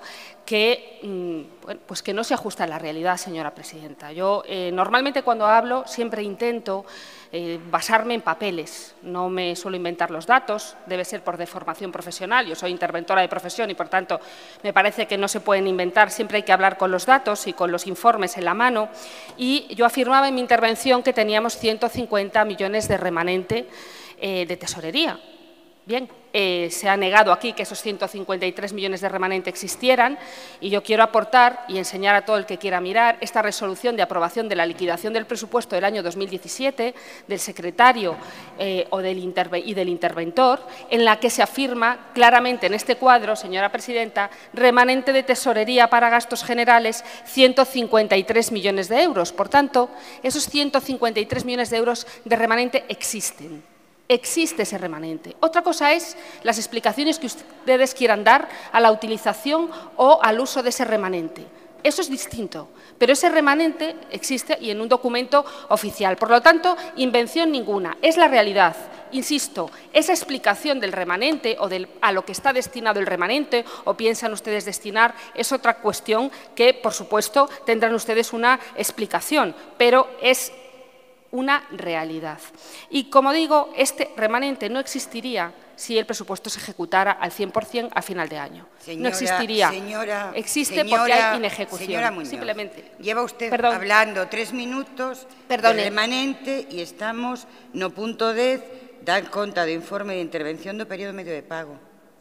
[SPEAKER 8] que, bueno, pues que no se ajusta a la realidad, señora presidenta. Yo eh, normalmente cuando hablo siempre intento eh, basarme en papeles, no me suelo inventar los datos, debe ser por deformación profesional, yo soy interventora de profesión y por tanto me parece que no se pueden inventar, siempre hay que hablar con los datos y con los informes en la mano, y yo afirmaba en mi intervención que teníamos ciento cincuenta millones de remanente eh, de tesorería. Bien, eh, se ha negado aquí que esos ciento cincuenta y tres millones de remanente existieran y yo quiero aportar y enseñar a todo el que quiera mirar esta resolución de aprobación de la liquidación del presupuesto del año dos mil diecisiete del secretario eh, o del interve y del interventor, en la que se afirma claramente en este cuadro, señora presidenta, remanente de tesorería para gastos generales ciento cincuenta y tres millones de euros. Por tanto, esos ciento cincuenta y tres millones de euros de remanente existen. Existe ese remanente. Otra cosa es las explicaciones que ustedes quieran dar a la utilización o al uso de ese remanente. Eso es distinto, pero ese remanente existe y en un documento oficial. Por lo tanto, invención ninguna, es la realidad. Insisto, esa explicación del remanente o del, a lo que está destinado el remanente o piensan ustedes destinar es otra cuestión que, por supuesto, tendrán ustedes una explicación, pero es una realidad. Y, como digo, este remanente no existiría si el presupuesto se ejecutara al cien por cien a final de año.
[SPEAKER 1] Señora,
[SPEAKER 8] no existiría.
[SPEAKER 1] Señora,
[SPEAKER 8] Existe
[SPEAKER 1] señora,
[SPEAKER 8] porque hay inejecución.
[SPEAKER 1] Señora Muñoz,
[SPEAKER 8] simplemente.
[SPEAKER 1] Lleva usted
[SPEAKER 8] Perdón.
[SPEAKER 1] hablando tres minutos
[SPEAKER 8] Perdone.
[SPEAKER 1] de remanente e estamos no punto dez, dar conta do informe de intervención do período medio de pago.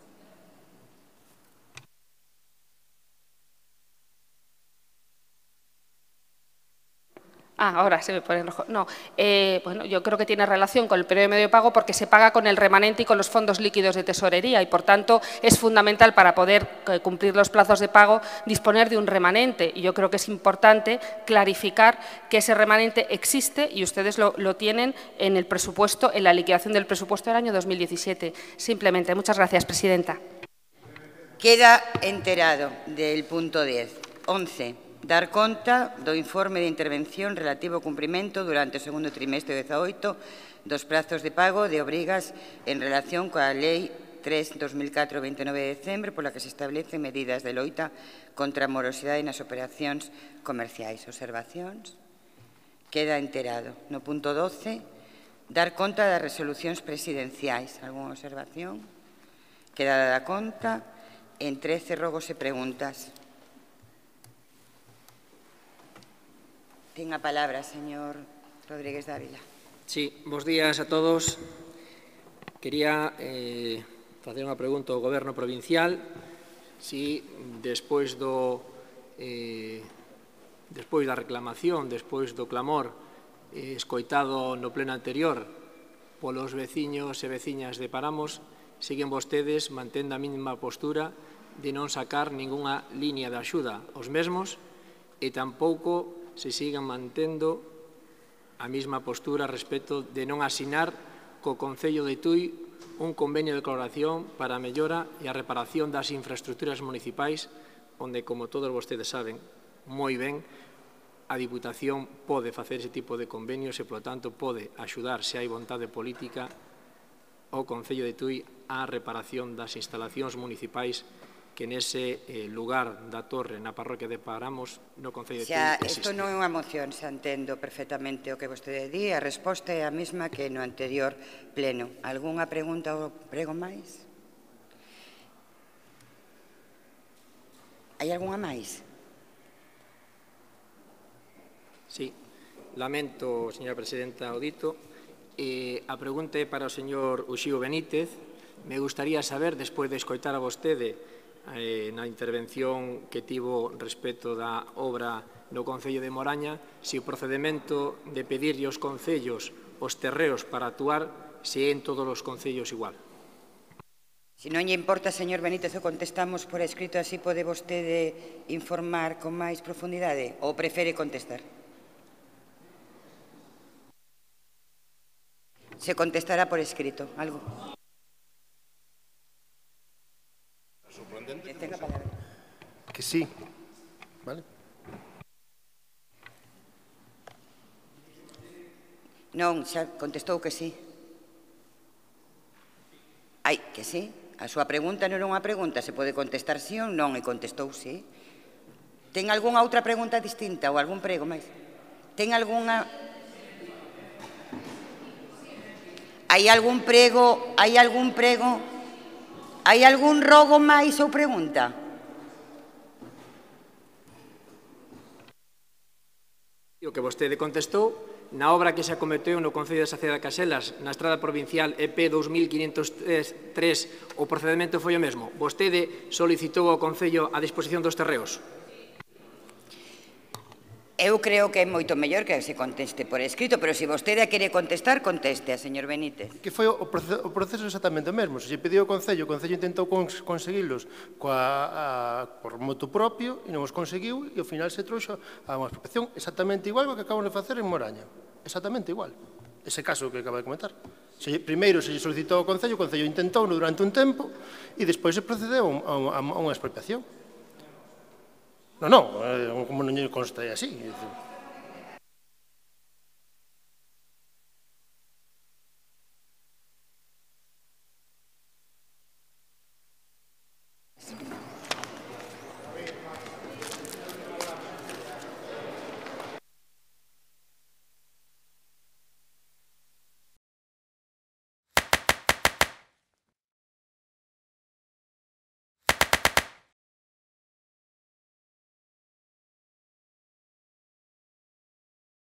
[SPEAKER 8] Ah, ahora se me pone rojo. No, eh, bueno, yo creo que tiene relación con el periodo de medio de pago porque se paga con el remanente y con los fondos líquidos de tesorería y, por tanto, es fundamental para poder cumplir los plazos de pago disponer de un remanente. Y yo creo que es importante clarificar que ese remanente existe y ustedes lo, lo tienen en el presupuesto, en la liquidación del presupuesto del año dos mil diecisiete. Simplemente. Muchas gracias, presidenta.
[SPEAKER 1] Queda enterado del punto diez. once. Dar conta do informe de intervención relativo ao cumprimento durante o segundo trimestre de dezaoito dos prazos de pago de obrigas en relación coa Lei tres barra dos mil catro, veintinueve de decembro, pola que se establecen medidas de loita contra a morosidade nas operacións comerciais. Observacións? Queda enterado. No punto doce, dar conta das resolucións presidenciais. Algúna observación? Queda dada conta. En trece, rogos e preguntas. Ten a palabra, señor Rodríguez Dávila.
[SPEAKER 11] Sí, bos días a todos. Quería eh, facer unha pregunta ao Goberno provincial si despois do eh, despois da reclamación, despois do clamor eh, escoitado no pleno anterior polos veciños e veciñas de Paramos, siguen vostedes mantendo a mínima postura de non sacar ningunha línea de axuda aos mesmos e tampouco se sigan mantendo a mesma postura respecto de non asinar co Concello de Tui un convenio de colaboración para a mellora e a reparación das infraestructuras municipais onde, como todos vostedes saben moi ben, a Diputación pode facer ese tipo de convenios e, polo tanto, pode axudar, se hai vontade política, ao Concello de Tui á reparación das instalacións municipais que nese eh, lugar da Torre, na parroquia de Paramos, no Concello de Tui existe.
[SPEAKER 1] Isto non é unha moción, xa entendo perfectamente o que vostede di, a resposta é a mesma que no anterior pleno. Algúnha pregunta ou prego máis? Hai algunha máis?
[SPEAKER 11] Sí, lamento, señora presidenta, o dito. Eh, a pregunta é para o señor Uxío Benítez. Me gustaría saber, despois de escoitar a vostede eh, na intervención que tivo respecto da obra no Concello de Moraña, se o procedimento de pedirlle aos concellos os terreos para actuar se é en todos os concellos igual.
[SPEAKER 1] Se non lle importa, señor Benítez, o contestamos por escrito, así pode vostede informar con máis profundidade ou prefere contestar? Se contestará por escrito. Algo?
[SPEAKER 9] Que sí. Vale.
[SPEAKER 1] Non, xa contestou que sí. Ai, que sí. A súa pregunta non é unha pregunta, se pode contestar sí ou non, e contestou sí. Ten algunha outra pregunta distinta ou algún prego máis? Ten algunha... Hai algún prego, hai algún prego, hai algún rogo máis ou pregunta?
[SPEAKER 11] O que vostede contestou, na obra que se acometeu no Concello de Saceda de Caselas, na estrada provincial E P dous mil quinhentos tres, o procedimento foi o mesmo. Vostede solicitou ao Concello a disposición dos terreos.
[SPEAKER 1] Eu creo que é moito mellor que se conteste por escrito, pero se vostede quere contestar, conteste, señor Benítez.
[SPEAKER 9] Que foi o proceso, o proceso exactamente o mesmo. Se lle pediu ao Concello, o Concello intentou cons conseguilos coa, a, por moto propio e non os conseguiu e ao final se trouxo a unha expropiación exactamente igual que acaban de facer en Moraña. Exactamente igual. Ese caso que acaba de comentar. Se, primeiro se lle solicitou ao Concello, o Concello intentou durante un tempo e despois se procedeu a, a, a unha expropiación. Non, non, como non lle consta é así.